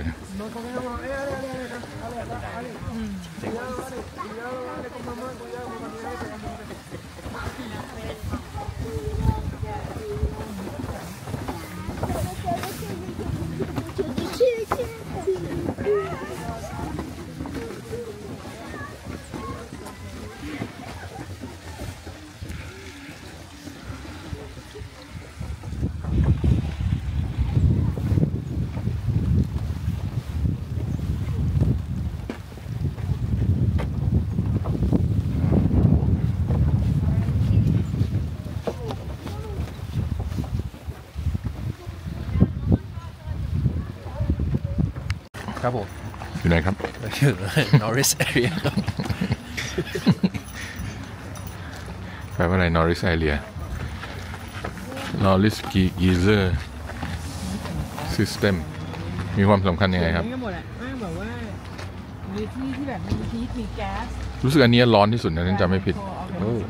ครับผมอยู่ไหนครับถึง Norris Area ครับแปลว่าอะไร Norris Area Norris Geyser System มีความสำคัญยังไงครับก็หมดแหละแม่งแบบว่ามีที่ที่แบบมีฮีทมีแก๊สรู้สึกอันนี้ร้อนที่สุดนะนั่นจำไม่ผิดโอ้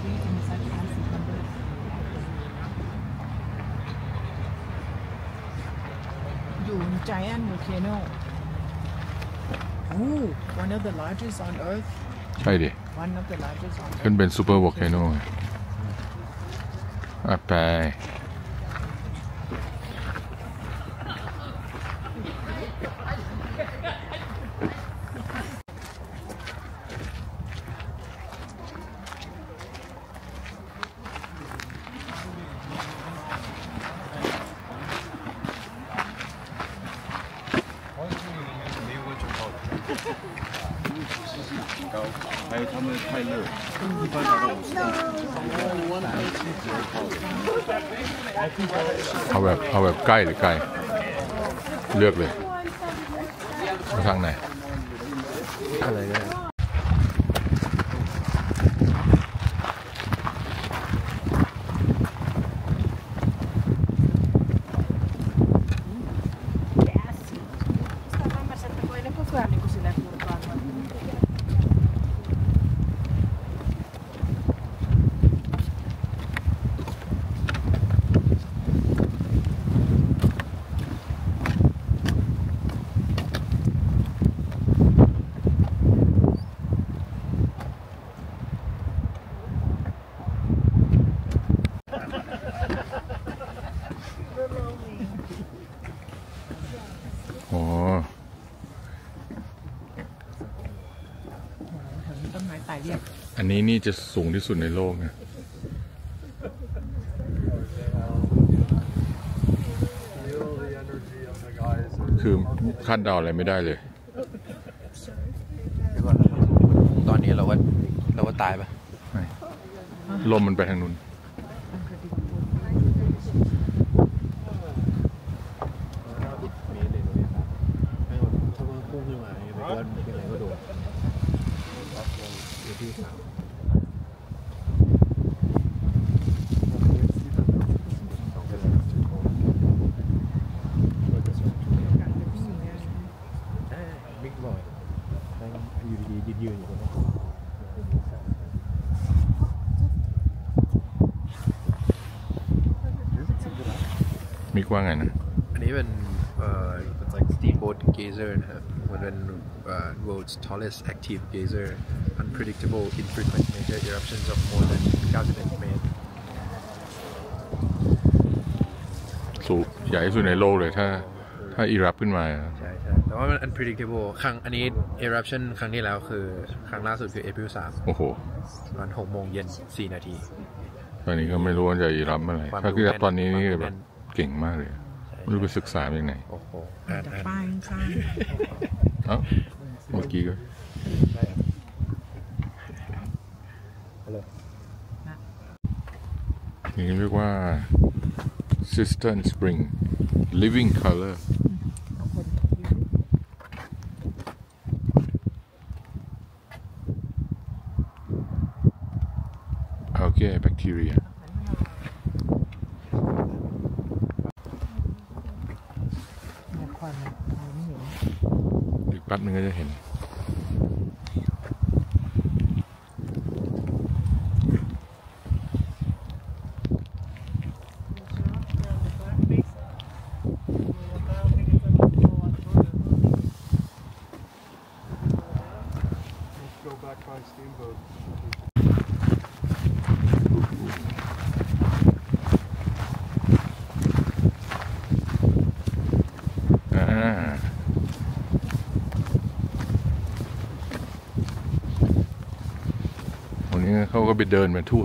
อยู่ Giant Volcano โอ้ one of the largest on earth ใช่ดิ one of the largest on earth ขึ้นเป็นซูเปอร์วอลเคโนอ่ะไป还有他们泰勒，一般达到五十度。 เอาแบบเอาแบบใกล้หรือไกลเลือกเลยทางไหนอะไรก็ได้อันนี้นี่จะสูงที่สุดในโลกนะคือคาดเดาอะไรไม่ได้เลยตอนนี้เราว่าเราว่าตายปะลมมันไปทางนู้นมีกว้างไงนะอันนี้เป็นเอ่อ it's like steamboat geyser นะครับมันเป็น world's tallest active geyser unpredictable infrequent major eruptions of more than เก้าสิบเอ็ดเมตรสูงใหญ่ที่สุดในโลกเลยถ้าถ้าอีรับขึ้นมาใช่ใช่แต่ว่ามัน unpredictable ครั้งอันนี้ eruption ครั้งที่แล้วคือครั้งล่าสุดคือ April สามโอ้โหตอนหกโมงเย็นสี่นาทีตอนนี้ก็ไม่รู้ว่าจะอีรับเมื่อไหร่ถ้าคือตอนนี้นี่แบบเก่งมากเลยไม่รู้ไปศึกษาเป็นไงโอ้โหแต่ป้ายข้างเอ้าเมื่อกี้ก็นี่เรียกว่า Cistern Spring Living Color โอเคแบคทีเรียอีกแป๊บนึงก็จะเห็นเขาก็ไปเดินมาทั่ว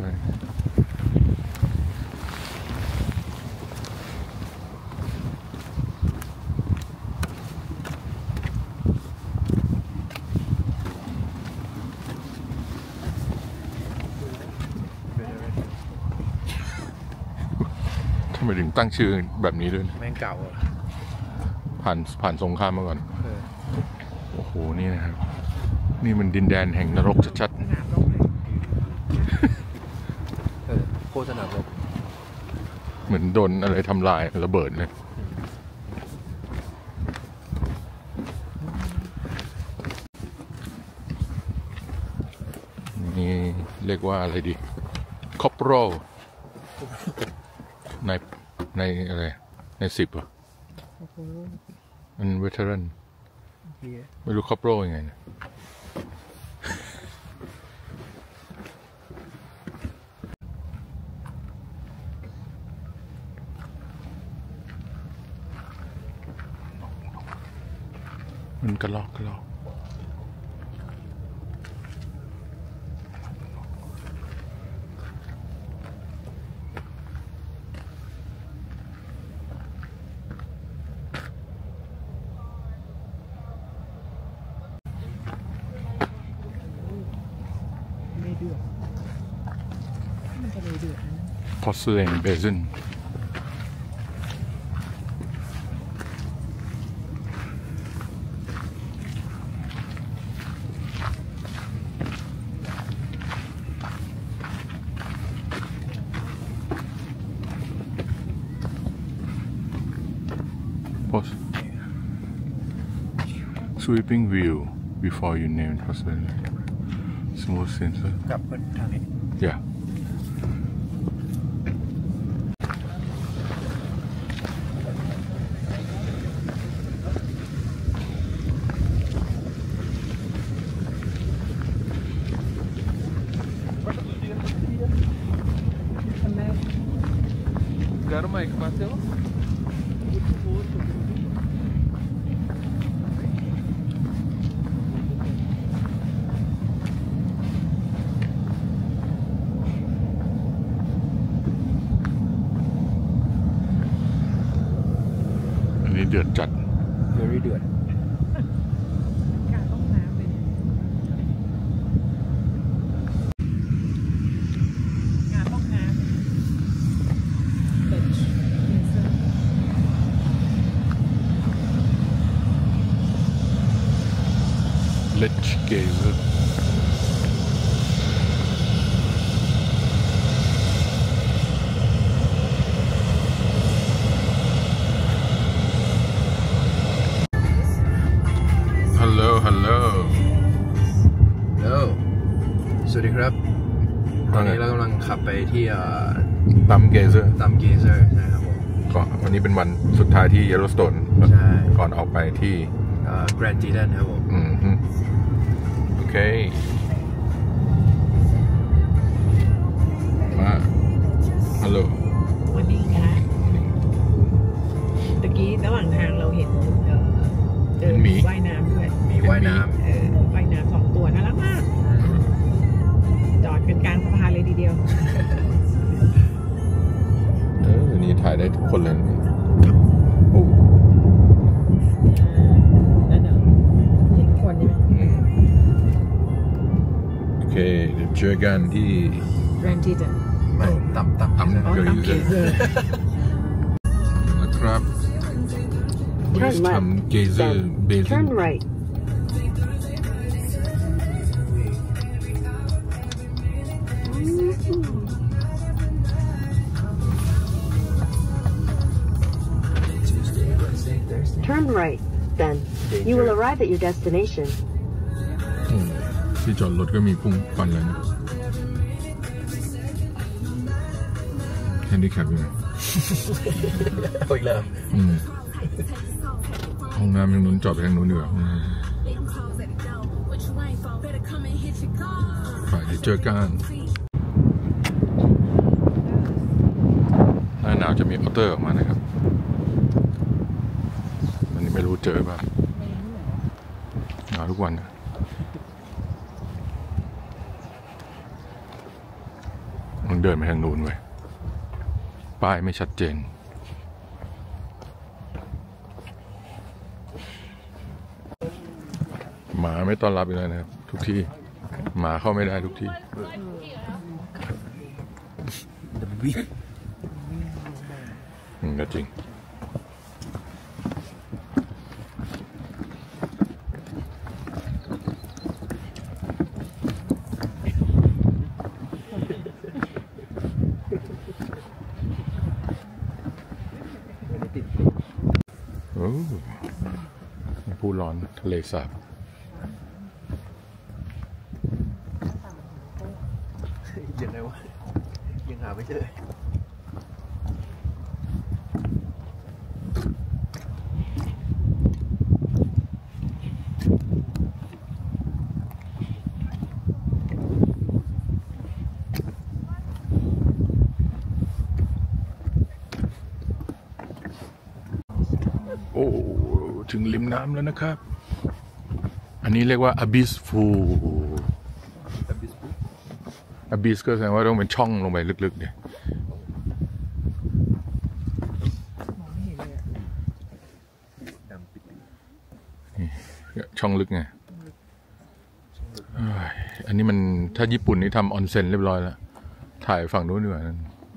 ทำไมถึงตั้งชื่อแบบนี้ด้วยแม่งเก่าผ่านผ่านสงครามมาก่อนโอ้โหนี่นะครับนี่มันดินแดนแห่งนรกชัดๆเออโคตรสนามรบเหมือนโดนอะไรทำลายระเบิดเลยนี่เรียกว่าอะไรดีคอปโรในในอะไรในสิบอ่ะมันเวเทอรันไม่รู้คอปโรยังไงนะมันกระลอกกระลอกไม่เดือดมันจะเลยเดือดนะ Porcelain Basin Sweeping view before you name porcelain smooth sensor กลับทางนี้ yeah Garma ek paase ho เดือดจัด very เดือดการต้มน้ำเลยงานต้มน้ำเป็นอินเซอร์ Let's gaze Hello Hello Hello สวัสดีครับตอนนี้เรากำลังขับไปที่ตัมเกเซอร์ตัมเกเซอร์นะครับผมก็วันนี้เป็นวันสุดท้ายที่เยลโลสโตนใช่ก่อนออกไปที่แกรนด์จีดันครับผมอืมโอเคมาฮัลโหลวันนี้ค่ะตะกี้ระหว่างทางเราเห็นเจอหมีว่ายน้ำด้วยมีว่ายน้ำเออว่ายน้ำสองตัวน่ารักมากจอดกันกลางสะพานเลยทีเดียวเออนี่ถ่ายได้ทุกคนเลยโอ้นั่นเหรอเห็นคนใช่ไหมโอเคเดี๋ยวเจอกันที่แกรนด์จีดันไม่ตัมตัมตัมเกเซอร์นะครับทำเกเซอร์เบสิน Turn right, then. You will arrive at your destination. ที่จอดรถก็มีพุ่งฟันเลยนะแฮนดี้แคปอยู่ไหนอีกแล้วห้องน้ำทางนู้นจอดไปทางนู้นดีกว่าไปเดี๋ยวเจอกันหน้าหนาวจะมีออเตอร์ออกมานะครับวันนี้ไม่รู้เจอป่ะหนาวทุกวันนะมันเดินไปทางนู้นไว้ป้ายไม่ชัดเจนหมาไม่ต้อนรับอีกแล้วนะครับทุกที่หมาเข้าไม่ได้ทุกที่อืมก็จริงผู้ร้อนทะเลสาบยังไงวะยังหาไม่เจอโอ้ถึงริมน้ำแล้วนะครับอันนี้เรียกว่า Abyss Pool Abyss ก็แสดงว่าต้องเป็นช่องลงไปลึกๆเนี่ยช่องลึกไงอันนี้มันถ้าญี่ปุ่นนี่ทำออนเซ็นเรียบร้อยแล้วถ่ายฝั่งนู้นดีกว่านั่น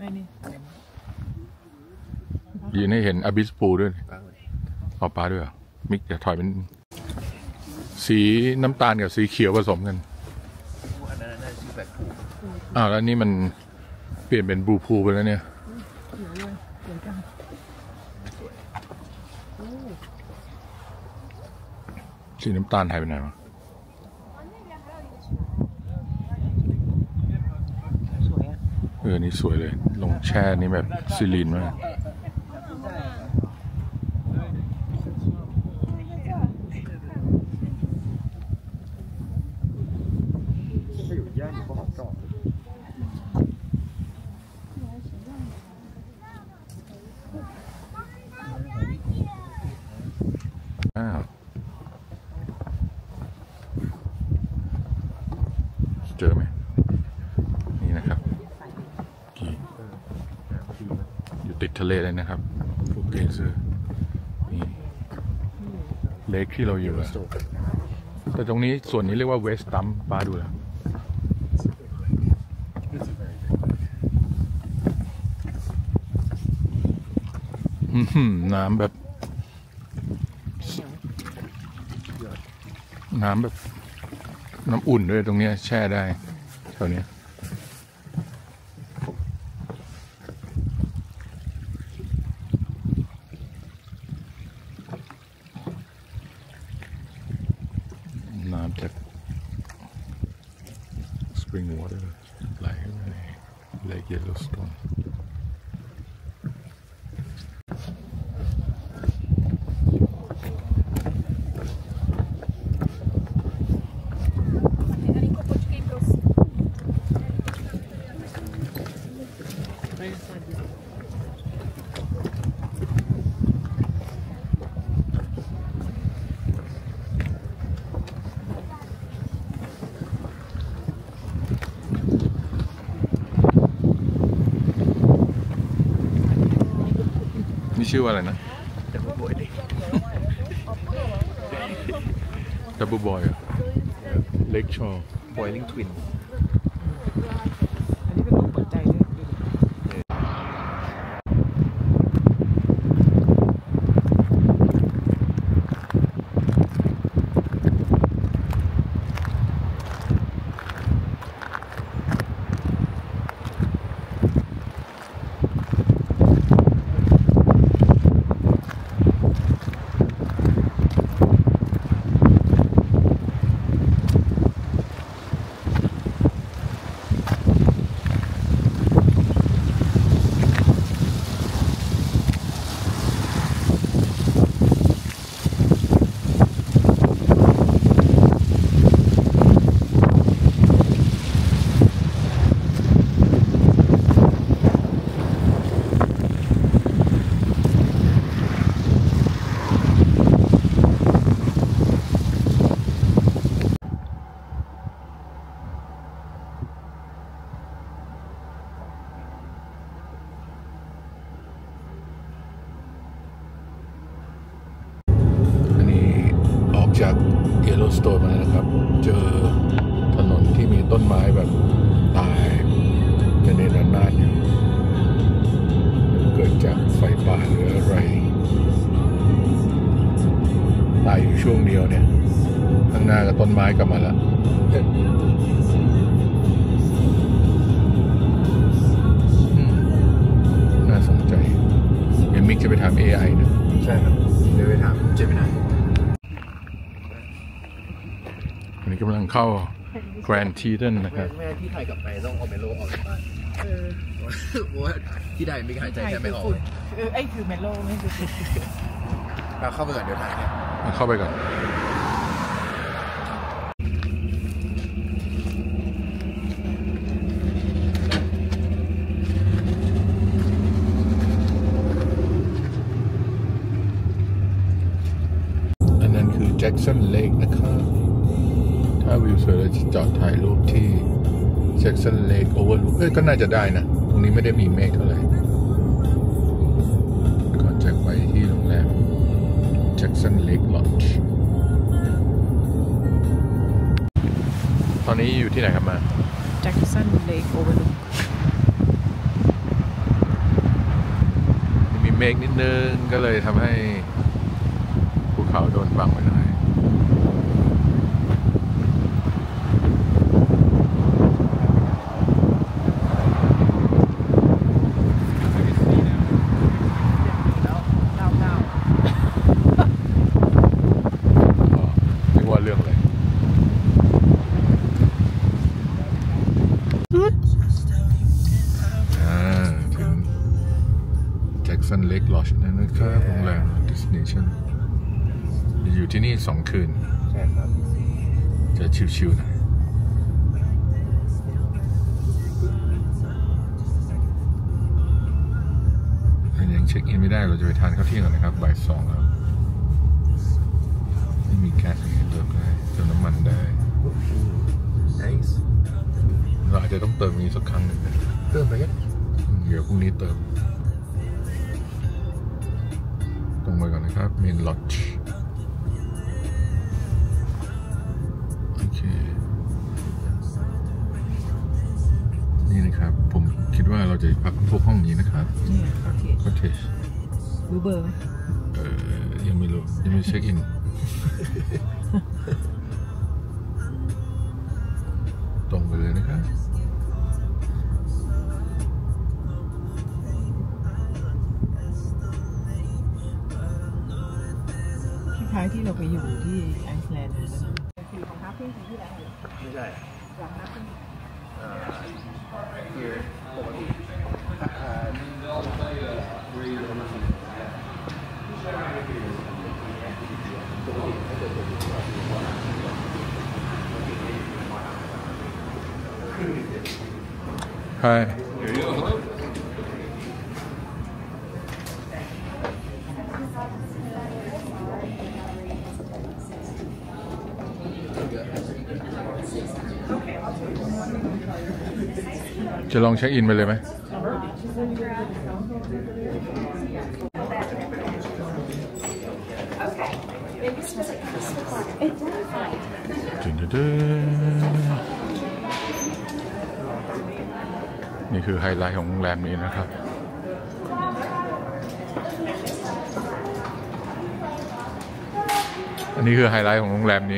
ยืนให้เห็น Abyss Pool ด้วยเอาปลาด้วยมิกจะถอยเป็นสีน้ำตาลกับสีเขียวผสมกันอ้าวแล้วนี่มันเปลี่ยนเป็นบลูพูลไปแล้วเนี่ยสีน้ำตาลหายไปไหนวะเออนี่สวยเลยลงแช่นี่แบบซีลีนมากเจอไหมนี่นะครับอยู่ติดทะเลเลยนะครับภูเก็ตซื้อนี่เลคที่เราอยู่อะแต่ตรงนี้ส่วนนี้เรียกว่าเวสตัมป้าดูแล้วน้ำแบบน้ำแบบน้ำอุ่นด้วยตรงนี้แช่ได้แถวนี้น้ำจาก spring water ไหลเข้าไปใน Lake Yellowstoneชื่อว่าอะไรนะ Double Boy ดิ Double Boy อ่ะ Lake Shore Boiling Twin อันนี้เป็นรูปเปิดใจด้วยจาก Yellowstone มานะครับ เจอถนนที่มีต้นไม้แบบตายเป็นเนรนาถอยู่เกิดจากไฟป่าหรืออะไรตายอยู่ช่วงเดียวเนี่ยข้างหน้าก็ต้นไม้กลับมาแล้วน่าสนใจยังมีมิกจะไปถาม เอ ไอ นะใช่ครับเดี๋ยวไปถามเจมินายวันนี้กำลังเข้า Grand Teton นะครับแม่ที่ไทยกลับไปต้องเอาเมโลออกจากบ้านเออว่าที่ใดไม่หายใจแค่ไม่ออกเออไอ้คือเมโลไม่คือเราเข้าไปก่อนเดี๋ยวถ่ายเนี่ยเข้าไปก่อนอันนั้นคือแจ็คสันเลคนะครับถ้าวิวสวยเราจะจอดถ่ายรูปที่แจ็คสันเลคโอเวอร์ลุคเอ้ยก็น่าจะได้นะตรงนี้ไม่ได้มีเมฆเท่าไหร่ก่อนจะไปที่โรงแรมแจ็คสันเลคลอดจ์ตอนนี้อยู่ที่ไหนครับมาแจ็คสันเลคโอเวอร์ลุคมีเมฆนิดนึงก็เลยทำให้ภูเขาโดนบังไว้หน่อยเล็กลอชนั่นนะครับโรงแรม Destination อยู่ที่นี่สองคืนใช่ครับจะชิวๆหน่อยยังเช็คอินไม่ได้เราจะไปทานข้าวเที่ยงก่อนนะครับบ่ายสองแล้วไม่มีแก๊สเติมได้เติมน้ำมันได้ nice เราอาจจะต้องเติมนี้สักครั้งหนึ่งเติมไปกันเดี๋ยวพรุ่งนี้เติมตรงไปก่อนนะครับ Main Lodge โอเคนี่นะครับผมคิดว่าเราจะพักพวกห้องนี้นะครับคอเทจรู้เบอร์ไหมเออยังไม่รู้ยังไม่เช็คอินตรงไปเลยนะครับคล้ายที่เราไปอยู่ที่ไอซ์แลนด์เลยนะสีของฮาร์ฟิ้งที่ไหนไม่ใช่หลังฮาร์ฟิ้งคือปกติใช่จะลองเช็คอินไปเลยไหมนี่คือไฮไลท์ของโรงแรมนี้นะครับอันนี้คือไฮไลท์ของโรงแรมนี้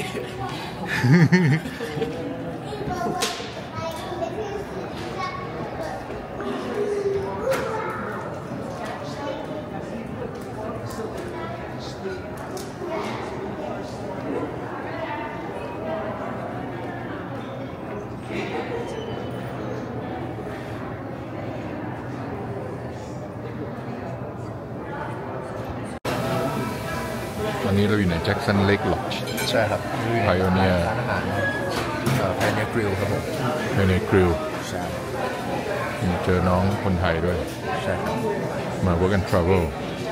ตอนนี้เราอยู่ในแจ็คสันเลคลอดจ์ใช่ครับไพโอเนียร์ร้านอาหารไพโอเนียร์กริลครับผมไพโอเนียร์กริลใช่เจอน้องคนไทยด้วยใช่ครับมา work and travel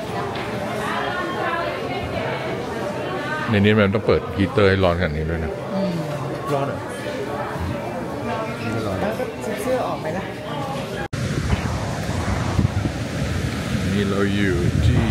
ในนี้มันต้องเปิดฮีเตอร์ให้ร้อนขนาดนี้ด้วยนะร้อนเหรอแล้วก็เสื้อออกไหมล่ะนี่เราอยู่ที่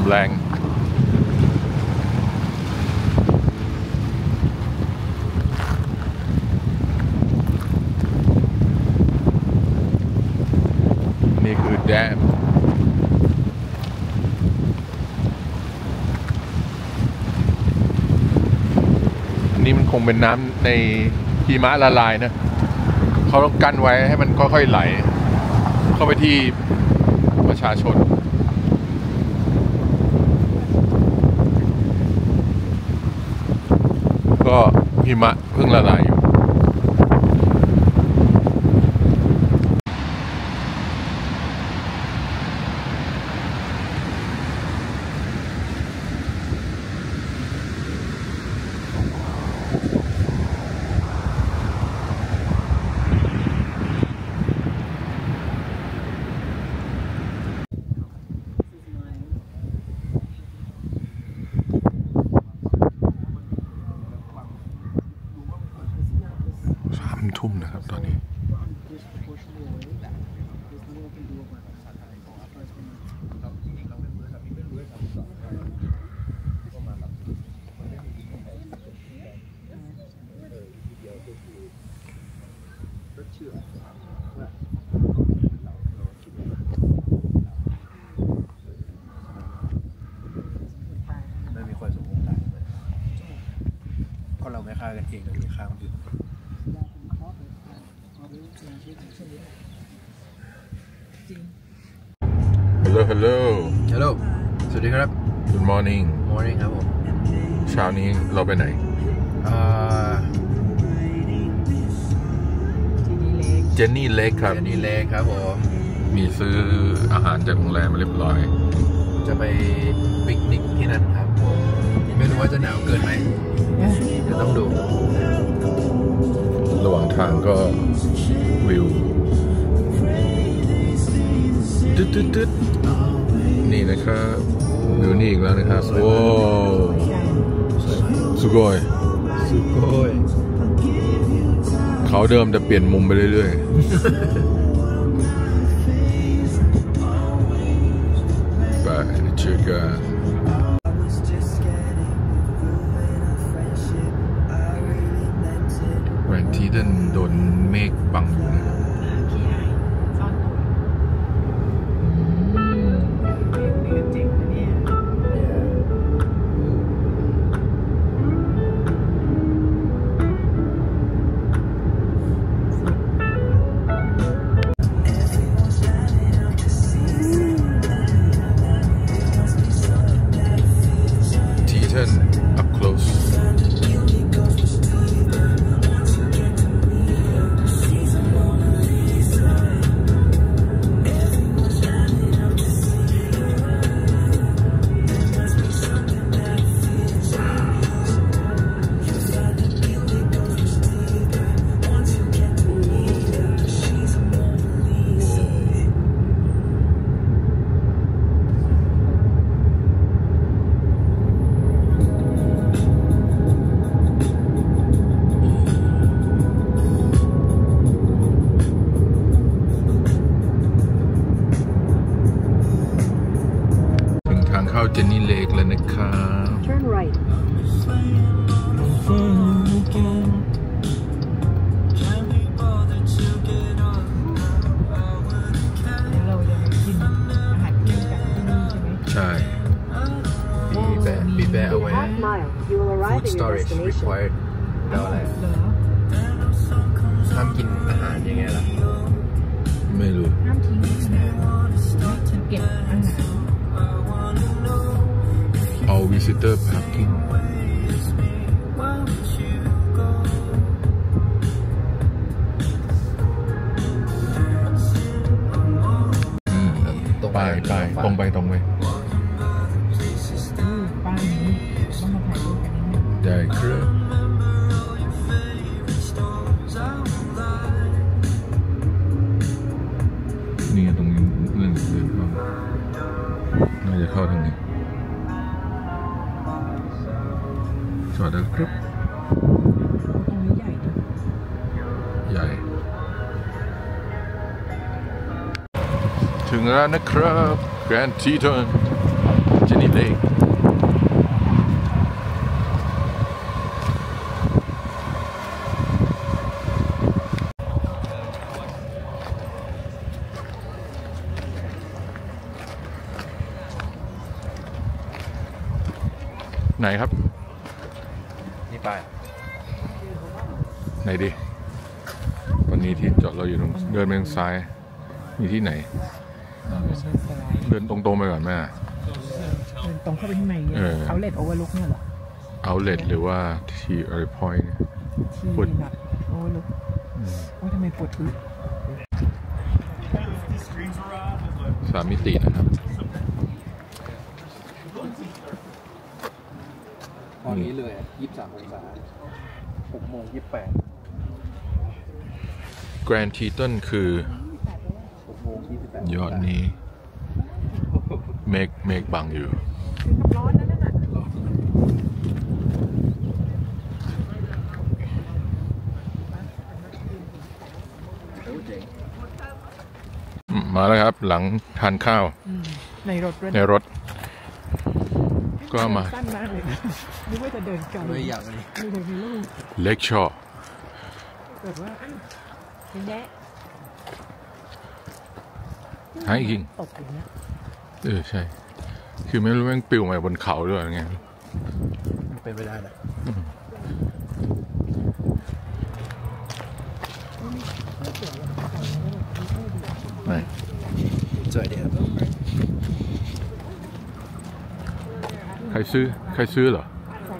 แรงนี่คือแดมนี่มันคงเป็นน้ำในหิมะละลายนะเขาต้องกั้นไว้ให้มันค่อยๆไหลเข้าไปที่ประชาชนก็หิมะเพิ่งละลายอยู่ทุ่มนะครับตอนนี้ไม่มีคนสมมุติได้เพราะเราไม่ฆ่ากันเองเราฆ่าคนอื่นฮัลโหลฮัลโหลฮัลโหลสวัสดีครับ Good morning Morning ครับผมเช้านี้เราไปไหนอ่าเจนนี่เล็กครับเจนนี่เล็กครับผมมีซื้ออาหารจากโรงแรมมาเรียบร้อยจะไปปิกนิกที่นั่นครับผมไม่รู้ว่าจะหนาวเกินไหมเดี๋ยวต้องดูระหว่างทางก็วิวตึ๊ดตึ๊ดตึ๊ดนี่นะครับดูนี่อีกแล้วนะครับโว้สุโกยสุโกยเขาเดิมจะเปลี่ยนมุมไปเรื่อยๆไปเจอกันแวนทีเดนโดนเมฆบังอยู่นะครับup closeเจนนี่เล็กแล้วนะครับ Turn right. เราจะไปกินอาหารเที่ยงกันที่นี่ใช่ไหมใช่ Be bare Be bare aware Half mile. You will arrive Food at your storage destination. required แล้วอะไรห้ามกินอาหารยังไงล่ะไม่รู้ห้ามทิ้งอาหารเก็บอาหาร All visitor parking ไปไปตรงไปตรงไปป้ายนี้ต้องมาถ่ายรูปกันนิดนึงได้ครับนี่ตรงนี้เรื่องเดินเข้าน่าจะเข้าทางนี้จอดแล้วครับตรงนี้ใหญ่นะใหญ่ถึงแล้วนะครับ Grand Teton เจนนี่เลขไหนครับนี่ไปไหนดิวันนี้ที่จอดเราอยู่ตรงเดินไปทางซ้ายมีที่ไหนเดินตรงๆไปก่อนแม่เดินตรงเข้าไปข้างในเอาเลทโอเวอร์ลุกเนี่ยเหรอเอาเลทหรือว่าทีอะไรพอยต์เนี่ยปวดโอเวอร์ลุกโอ้ทำไมปวดอึสามมิตินะครับตอนนี้เลยยี่สิบสามองศาหกโมงยี่สิบแปดแกรนด์ทีเทิลคือยอดนี้เมฆเมฆบังอยู่ร้อนนั่นน่ะมาแล้วครับหลังทานข้าวในรถในรถก็มาสั้นมากเลยนึกว่าจะเดินไกลเลยอยากเลยเล็กชอเกิดว่าแย่หายจริงตกอย่างเงี้ยเออใช่คือไม่รู้แม่งปิวมาบนเขาด้วยไงเป็นไปได้แหละไม่สวยดีครับใครซื้อใครซื้อเหรอ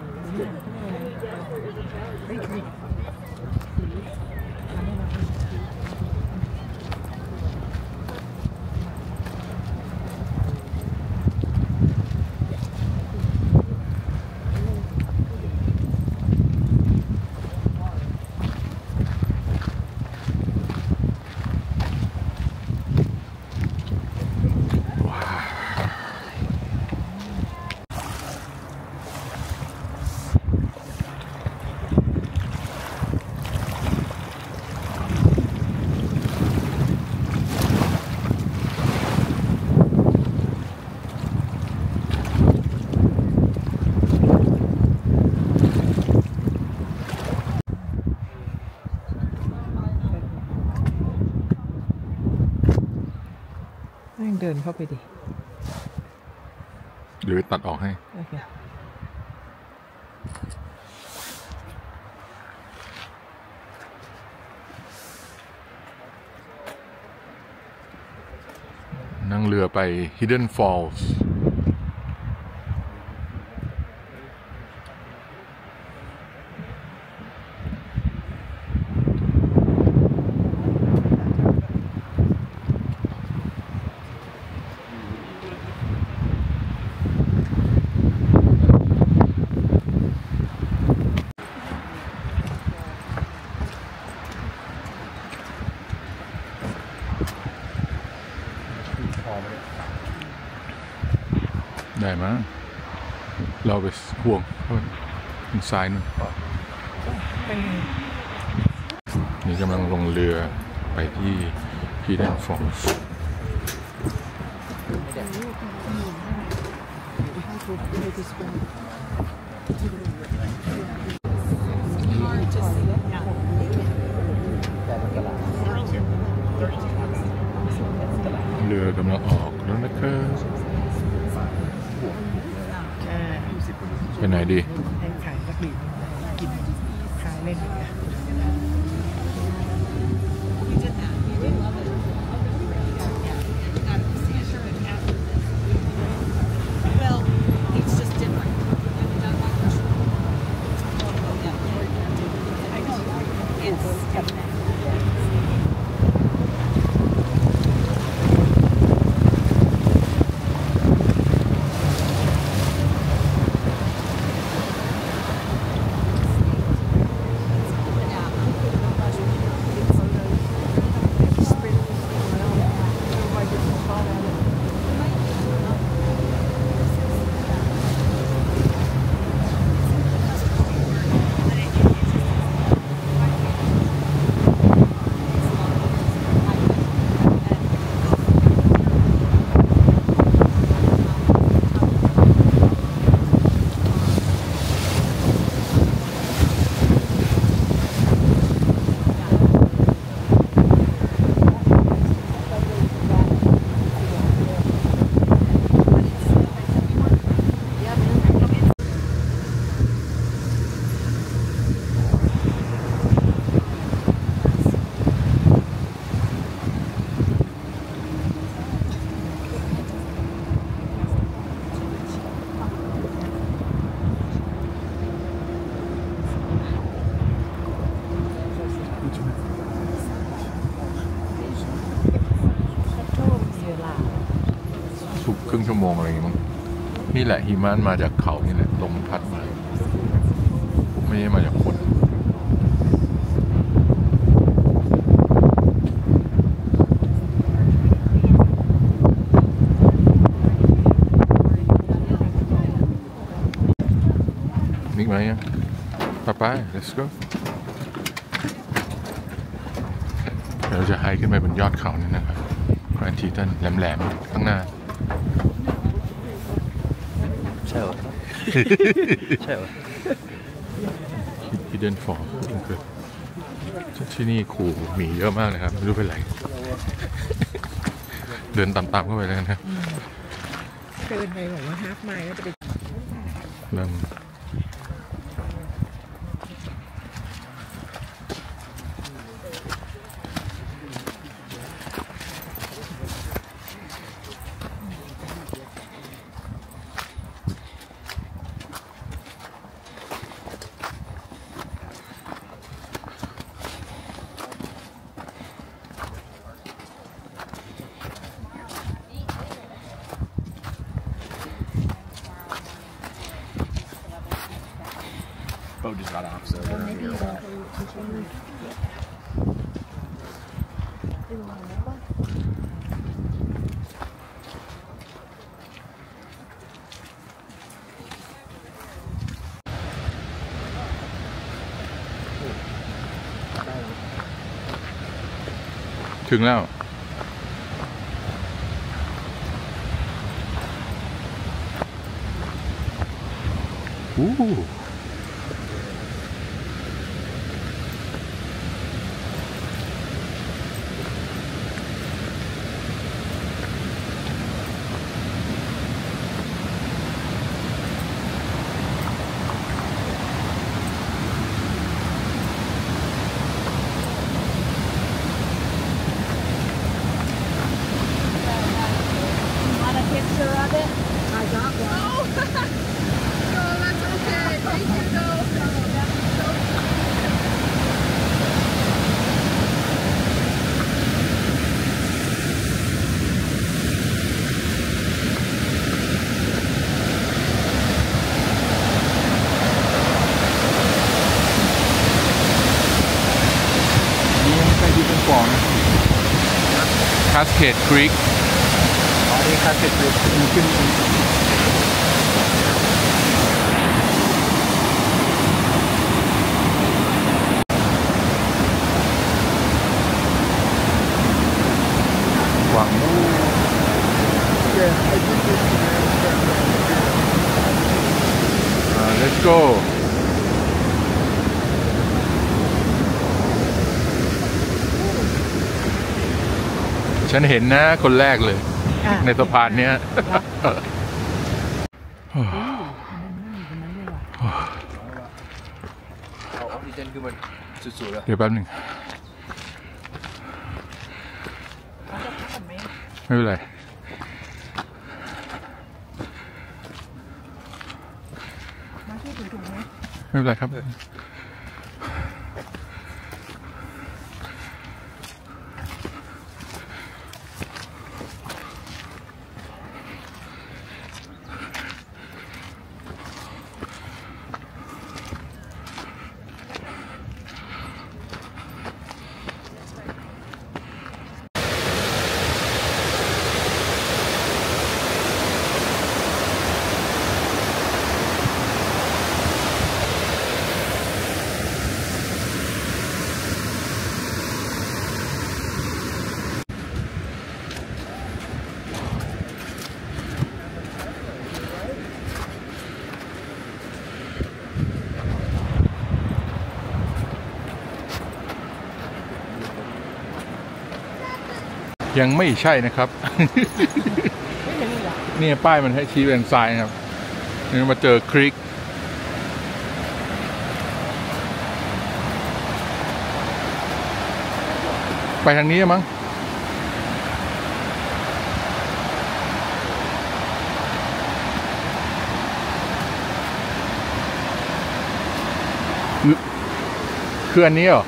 เดินเข้าไปดิหรือตัดออกให้โอเคนั่งเรือไป Hidden Fallsได้มั้งเราไปห่วงทางซ้ายนู่นนี่กำลังลงเรือไปที่ Hidden Falls เรือกำลังออกแล้วนะครับไปไหนดีให้ขายสักบีกินขายเล่นอย่างเงี้ยทุกๆครึ่งชั่วโมงอะไรอย่างเงี้ยมั้งนี่แหละหิมะมาจากเขานี่แหละลมพัดมาไม่ได้มาจากคนมิกมาเนี่ยไปไป let's go เราจะไฮขึ้นไปบนยอดเขานี่นะครับแกรนด์ทีตันแหลมๆข้างหน้าใช่เหรอ ใช่เหรอ Hidden Fall ที่นี่ขู่หมีเยอะมากเลยครับไม่รู้เป็นไร เดินต่ำๆเข้าไปแล้วกันครับเดินไปบอกว่าฮาล์ฟไมล์ก็จะไปเริ่ม boat just got off, so they're not here. ถึงแล้วอู้Cascade Creek อ๋อนี่ Cascade Creek ขึ้นหวังมู่ Let's goฉันเห็นนะคนแรกเลยในสะพานเนี้ยเอาออกซิเจนคือมันสุดๆแล้วเดี๋ยวแป๊บหนึ่งไม่เป็นไรไม่เป็นไรครับยังไม่ใช่นะครับ เนี่ยป้ายมันให้ชี้เป็นซ้ายนะครับนี่มาเจอครีกไปทางนี้มั้งคืออันนี้เหรอ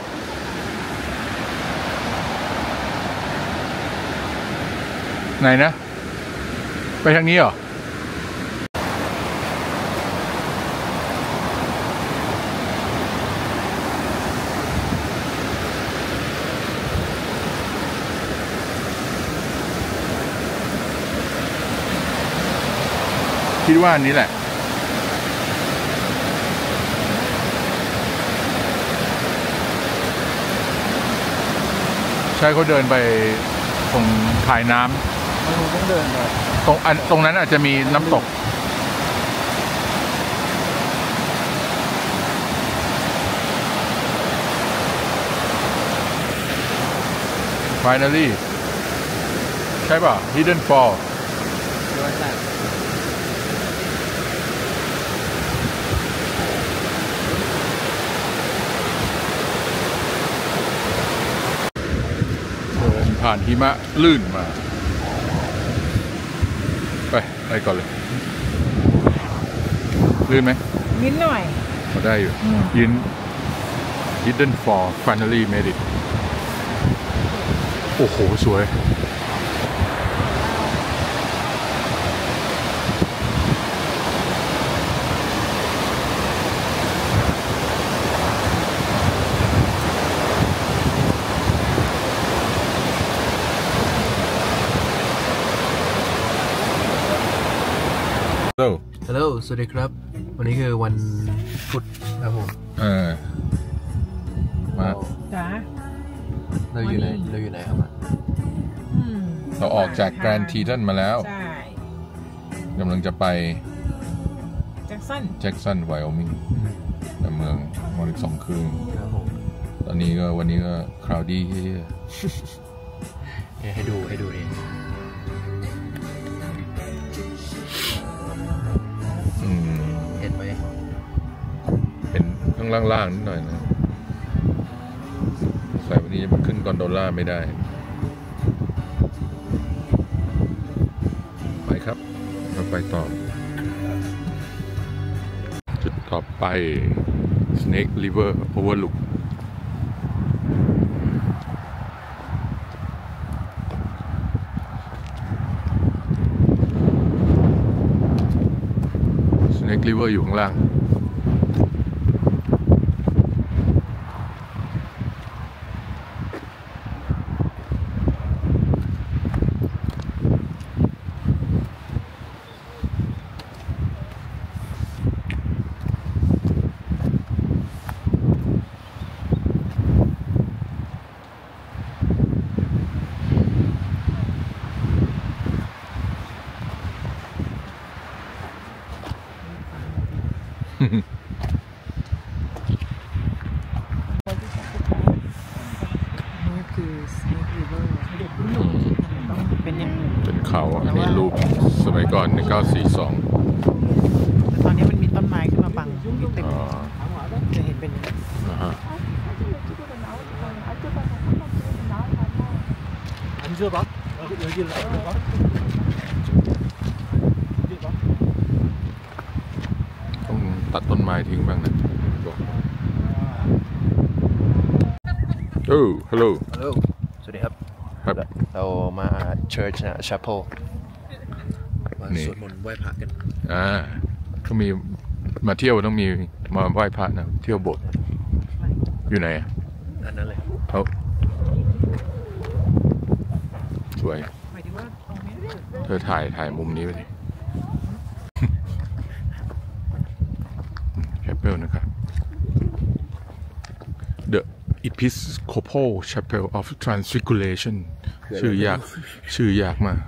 ไหนนะไปทางนี้เหรอคิดว่าอันนี้แหละใช่เขาเดินไปตรงถ่ายน้ำมันต้องเดินไปตรงอันตรงนั้นอาจจะมีน้ำตกfinally ใช่ป่ะ Hidden Fall ผ่านหิมะลื่นมาไปไปก่อนเลยลื่นไหมนิดหน่อยก็ได้อยู่ยิน Hidden Fall finally made it โอ้โหสวยฮัลโหลฮัลโหลสวัสดีครับวันนี้คือวันพุธครับผมเออมาจ้าเราอยู่ไหนเราอยู่ไหนครับเราออกจากแกรนด์ทีทันมาแล้วกำลังจะไปแจ็คสันแจ็คสันไวโอมิงในเมืองมอริกสองคืนตอนนี้ก็วันนี้ก็คราวดี้ที่ให้ดูให้ดูเองเห็นไหมเห็นข้างล่างๆนิดหน่อยนะใส่วันนี้มันขึ้นกอนโดล่าไม่ได้ไปครับเราไปต่อจุดต่อไป Snake River Overlook Snake River อยู่ข้างล่างนี่คือ Snake River เป็นยังเป็นเขามีรูปสมัยก่อนในเก้าสี่สองแต่ตอนนี้มันมีต้นไม้ขึ้นมาบังนิดนึงจะเห็นเป็นต้องตัดต้นไม้ทิ้งบ้างนะโอ้ฮัลโหลฮัลโหลสวัสดีครับครับเรามา Church นะ Chapel มาสวดมนต์ไหว้พระกันอ่าก็มีมาเที่ยวต้องมีมาไหว้พระนะเที่ยวโบสถ์อยู่ไหนอันนั้นเลยเอาสวยเธอถ่ายถ่ายมุมนี้ไปดิแชปเปิลนะครับ The Episcopal Chapel of Transfiguration ชื่อยากชื่อยากมาก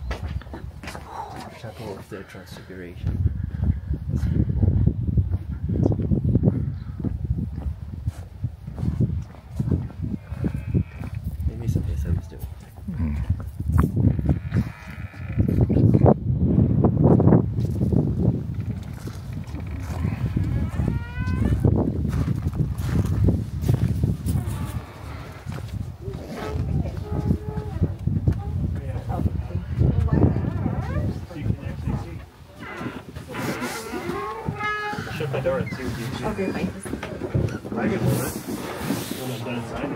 Chapel of the Transfiguration maybe Sunday service too my door and see what you see. Okay, fine. I can hold it. You want to stand inside?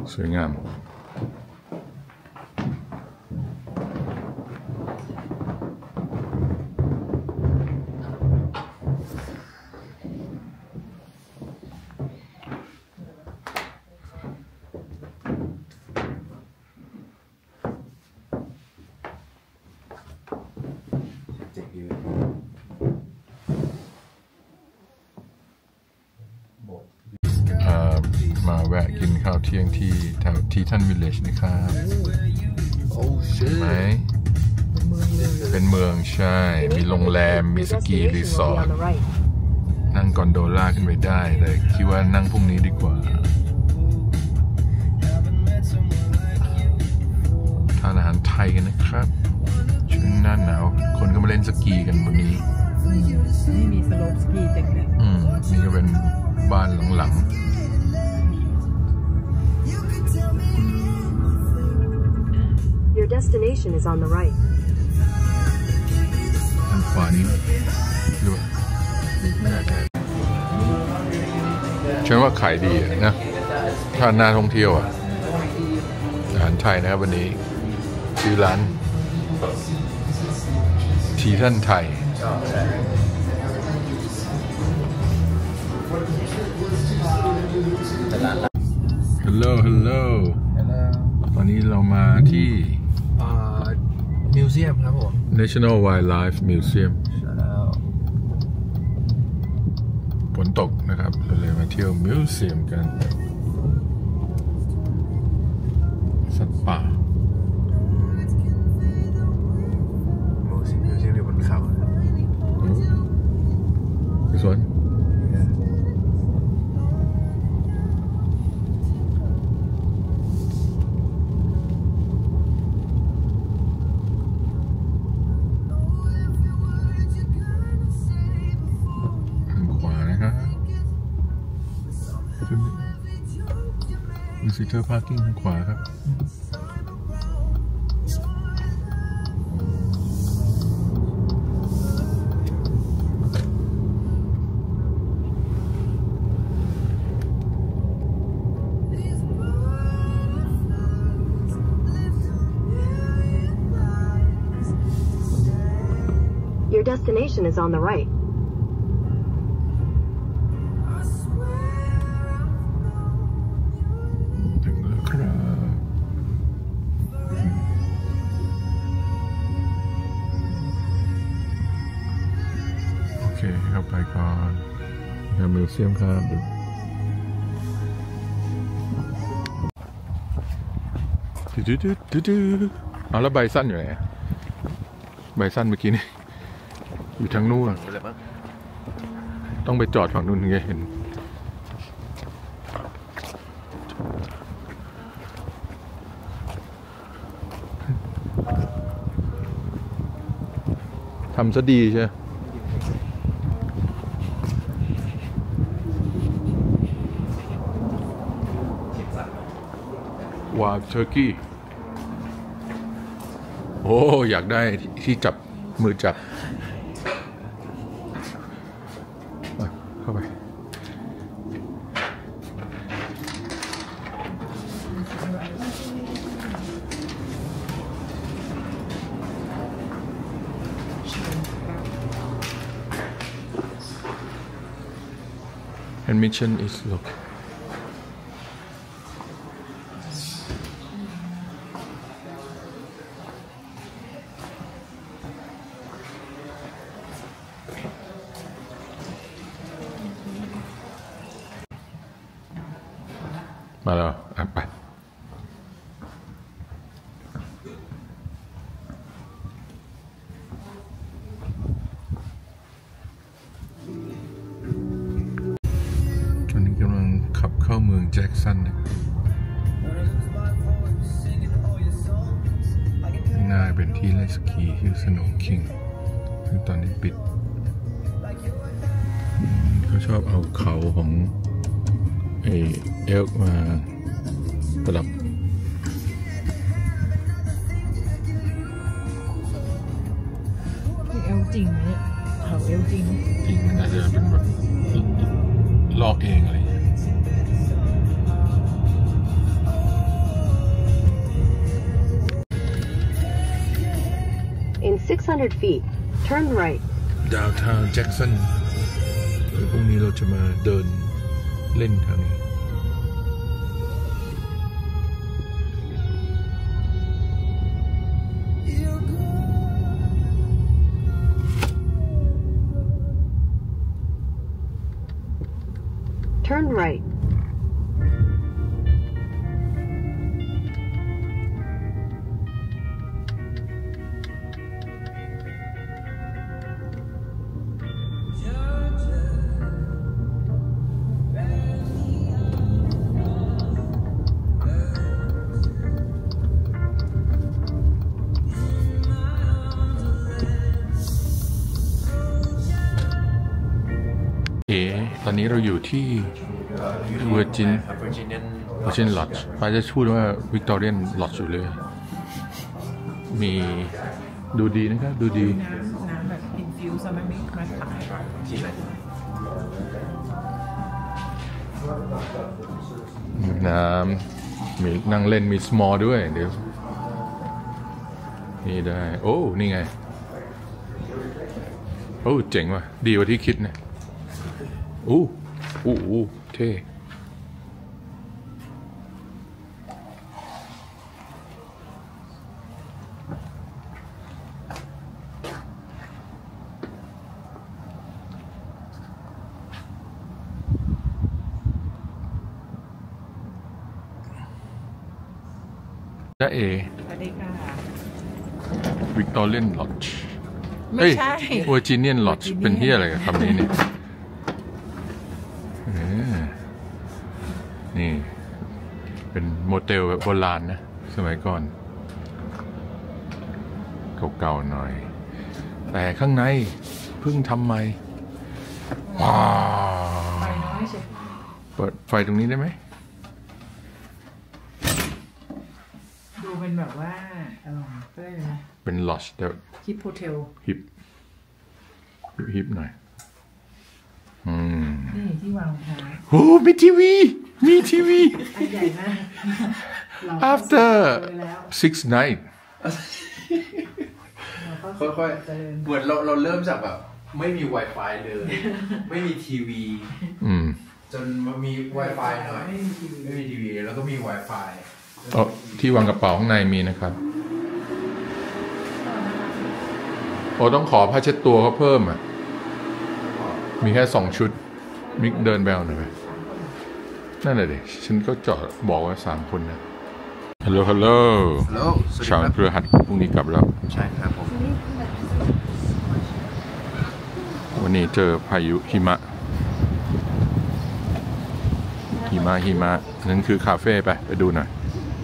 สวยงามมาแวะกินข้าวเที่ยงที่แถวทีทันวิลเลจนะครับเห็นไหมเป็นเมืองใช่มีโรงแรมมีสกีรีสอร์ทนั่งกอนโดล่าขึ้นไปได้แต่คิดว่านั่งพรุ่งนี้ดีกว่าทานอาหารไทยกันนะครับช่วงหน้าหนาวคนก็มาเล่นสกีกันบนนี้นี่มีสโลปสกีเต็มเลยอืมนี่ก็เป็นบ้านหลังๆ Your destination is on the right. ทางขวานี้หรือว่าฉันว่าขายดีนะถ้าหน้าท่องเที่ยวอ่ะอาหารไทยนะครับวันนี้ชื่อร้านทีทันไทยฮัลโหลฮัลโหลตอนนี้เรามาที่มิวเซียมครับผม National Wildlife Museum ฝนตกนะครับเราเลยมาเที่ยวมิวเซียมกันสัตว์ป่ามิวเซียมอยู่บนเขาไปสวนVisitor Parking ทางขวาครับ Your destination is on the right. โอเคเข้าไปก่อนงานมิวเซียมครับดูดูดูดูดูเอาแล้วใบสั้นอยู่ไหนใบสั้นเมื่อกี้นี่อยู่ทางนู้นต้องไปจอดฝั่งนู้นถึงจะเห็นทำซะดีใช่วาเทอร์กี้โอ้อยากได้ที่จับมือจับเข้าไปAdmission is lookมาแล้วอ่ะไปตอนนี้กำลังขับเข้าเมืองแจ็คสันนะข้างหน้าเป็นที่เล่นสกีฮิลสโนว์คิงซึ่งตอนนี้ปิดเขาชอบเอาเขาของเอเอลมาประดับเอลจริงไหมเขาเอลจริงจริงมันอาจจะเป็นแบบลอกเองอะไรอย่างเงี้ย hundred feet, turn right. ดาวทาวน์แจ็คสันพรุ่งนี้เราจะมาเดินเล่นแถวนี้ Turn right. เอ๋ตอนนี้เราอยู่ที่เวอร์จินเวอร์จินลอดจ์ป้าจะพูดว่าวิกตอเรียนลอดจ์อยู่เลยมีดูดีนะครับดูดีน้ำน้ำแบบอินฟิวซ์มันไม่มาขายที่ไหนน้ำมีนั่งเล่นมี small ด้วยเดี๋ยวนี่ได้โอ้นี่ไงโอ้เจ๋งว่ะดีกว่าที่คิดนะอู้อู้อู้เท่จ้าเอสวัสดีค่ะวิกตอเรียนลอดจ์ไม่ใช่เวอร์จิเนียนลอดจ์เป็นที่อะไรกับคำนี้เนี่ยนี่เป็นโมเตลแบบโบราณนะสมัยก่อนเก่าๆหน่อยแต่ข้างในเพิ่งทำใหม่ว้าวไฟน้อยใช่เปิดไฟตรงนี้ได้ไหมดูเป็นแบบว่าเออก็ได้นะเป็นลอดจ์แต่ฮิปโฮเทลฮิปฮิปหน่อยอืมนี่ที่วางท้ายโอ้มีทีวีมีทีวีอันใหญ่มาก after six night ค่อยๆเหมือนเราเราเริ่มจากแบบไม่มี Wi-Fi เลยไม่มีทีวีจนมี Wi-Fi หน่อยไม่มีทีวีแล้วก็มี Wi-Fi เออที่วางกระเป๋าข้างในมีนะครับโอ้ต้องขอผ้าเช็ดตัวเขาเพิ่มอ่ะมีแค่สองชุดมิกเดินแบลหน่อยไหมนั่นแหละเด็กฉันก็จอดบอกว่าสามคนนะฮัลโหลฮัลโหลชาวเพื่อหัดพรุ่งนี้กลับแล้วใช่ครับผมวันนี้เจอพายุหิมะหิมะหิมะนั่นคือคาเฟ่ไปไปดูหน่อย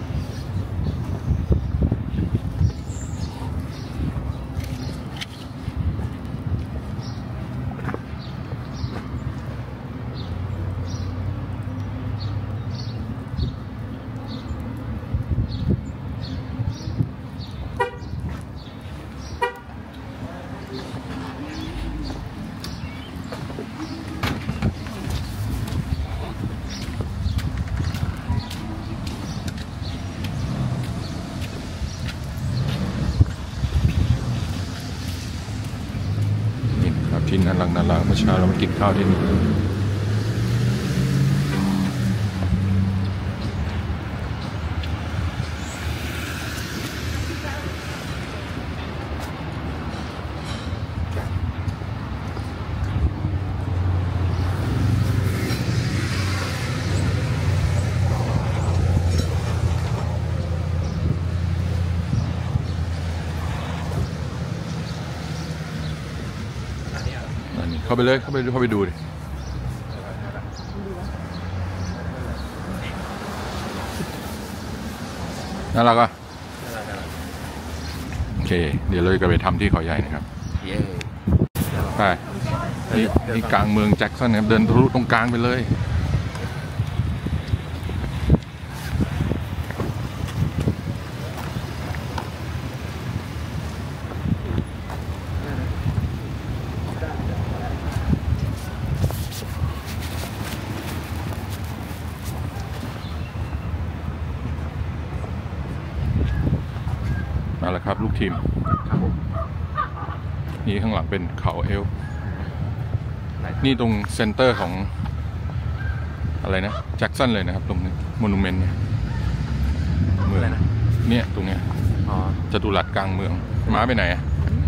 ที่น่ารักน่ารักเมื่อเช้าเรามากินข้าวที่นี่เข้าไปเลยเข้าไปดูเข้าไปดูดิน่ารักอ่ะโอเคเดี๋ยวเราจะไปทำที่เขาใหญ่นะครับไปนี่นี่กลางเมืองแจ็คสันนะครับเดินทะลุตรงกลางไปเลยมาแล้วครับลูกทีมครับผมนี่ข้างหลังเป็นเขาเอลนี่ตรงเซ็นเตอร์ของอะไรนะแจ็คสันเลยนะครับตรงนี้โมนูเมนต์เนี่ยเมืองเนี่ยตรงเนี้ยจตุรัสกลางเมืองม้าไปไหนอ่ะ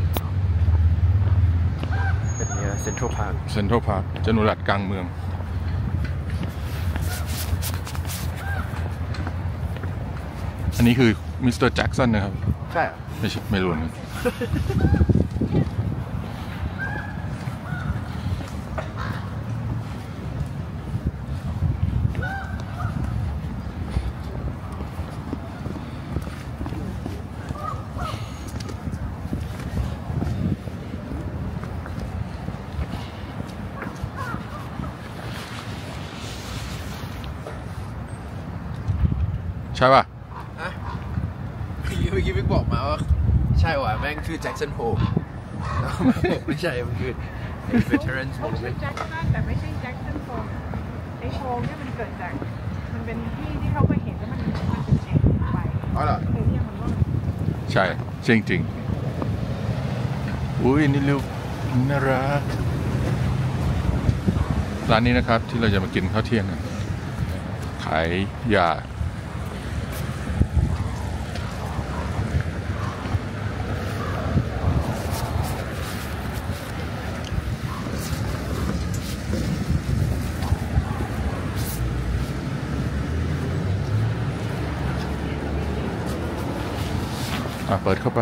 เป็นเนี่ยเซ็นทรัลพาร์คเซ็นทรัลพาร์คจตุรัสกลางเมืองอันนี้คือมิสเตอร์แจ็คสันนะครับใช่ไม่ใช่ไม่รู้นะใช่ป่ะฮะเมื่อกี้พี่บอกมาว่าใช่ว่ะแม่งชื่อแจ็คสันโฮไม่ใช่มันคือเวเทอรันส์ชื่อแจ็คสันแต่ไม่ใช่แจ็คสันโฮไอโชว์เนี่ยมันเกิดจากมันเป็นที่ที่เขาไปเห็นแล้วมันมันเป็นแอ่งไปอ๋อเหรอเคยเรียกมันว่าใช่จริงจริงอุ้ยนี่ลูกน่ารักร้านนี้นะครับที่เราจะมากินข้าวเที่ยงขายยาเปิดเข้าไป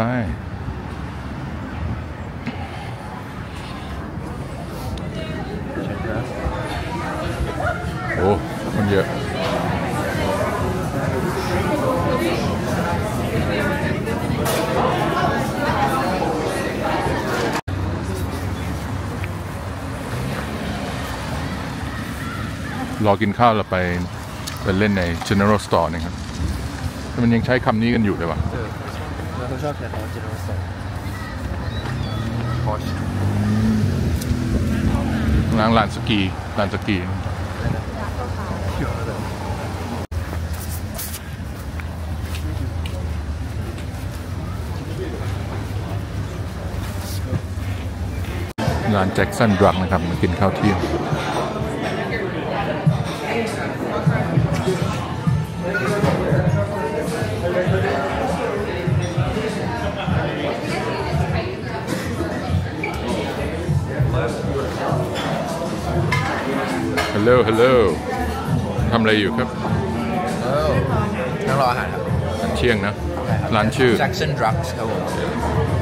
โอ้มันเยอะรอกินข้าวเราไปไปเล่นใน General Store นะครับมันยังใช้คำนี้กันอยู่เลยวะเขาชอบใช้คำว่า General Store ร้านลานสกีลานสกีร้านแจ็คสันดรักนะครับมากินข้าวเที่ยงฮัลโหล ฮัลโหล ทำอะไรอยู่ครับนั่งรออาหารครับเที่ยงนะ ร้านชื่อ Jackson Drugs ครับผม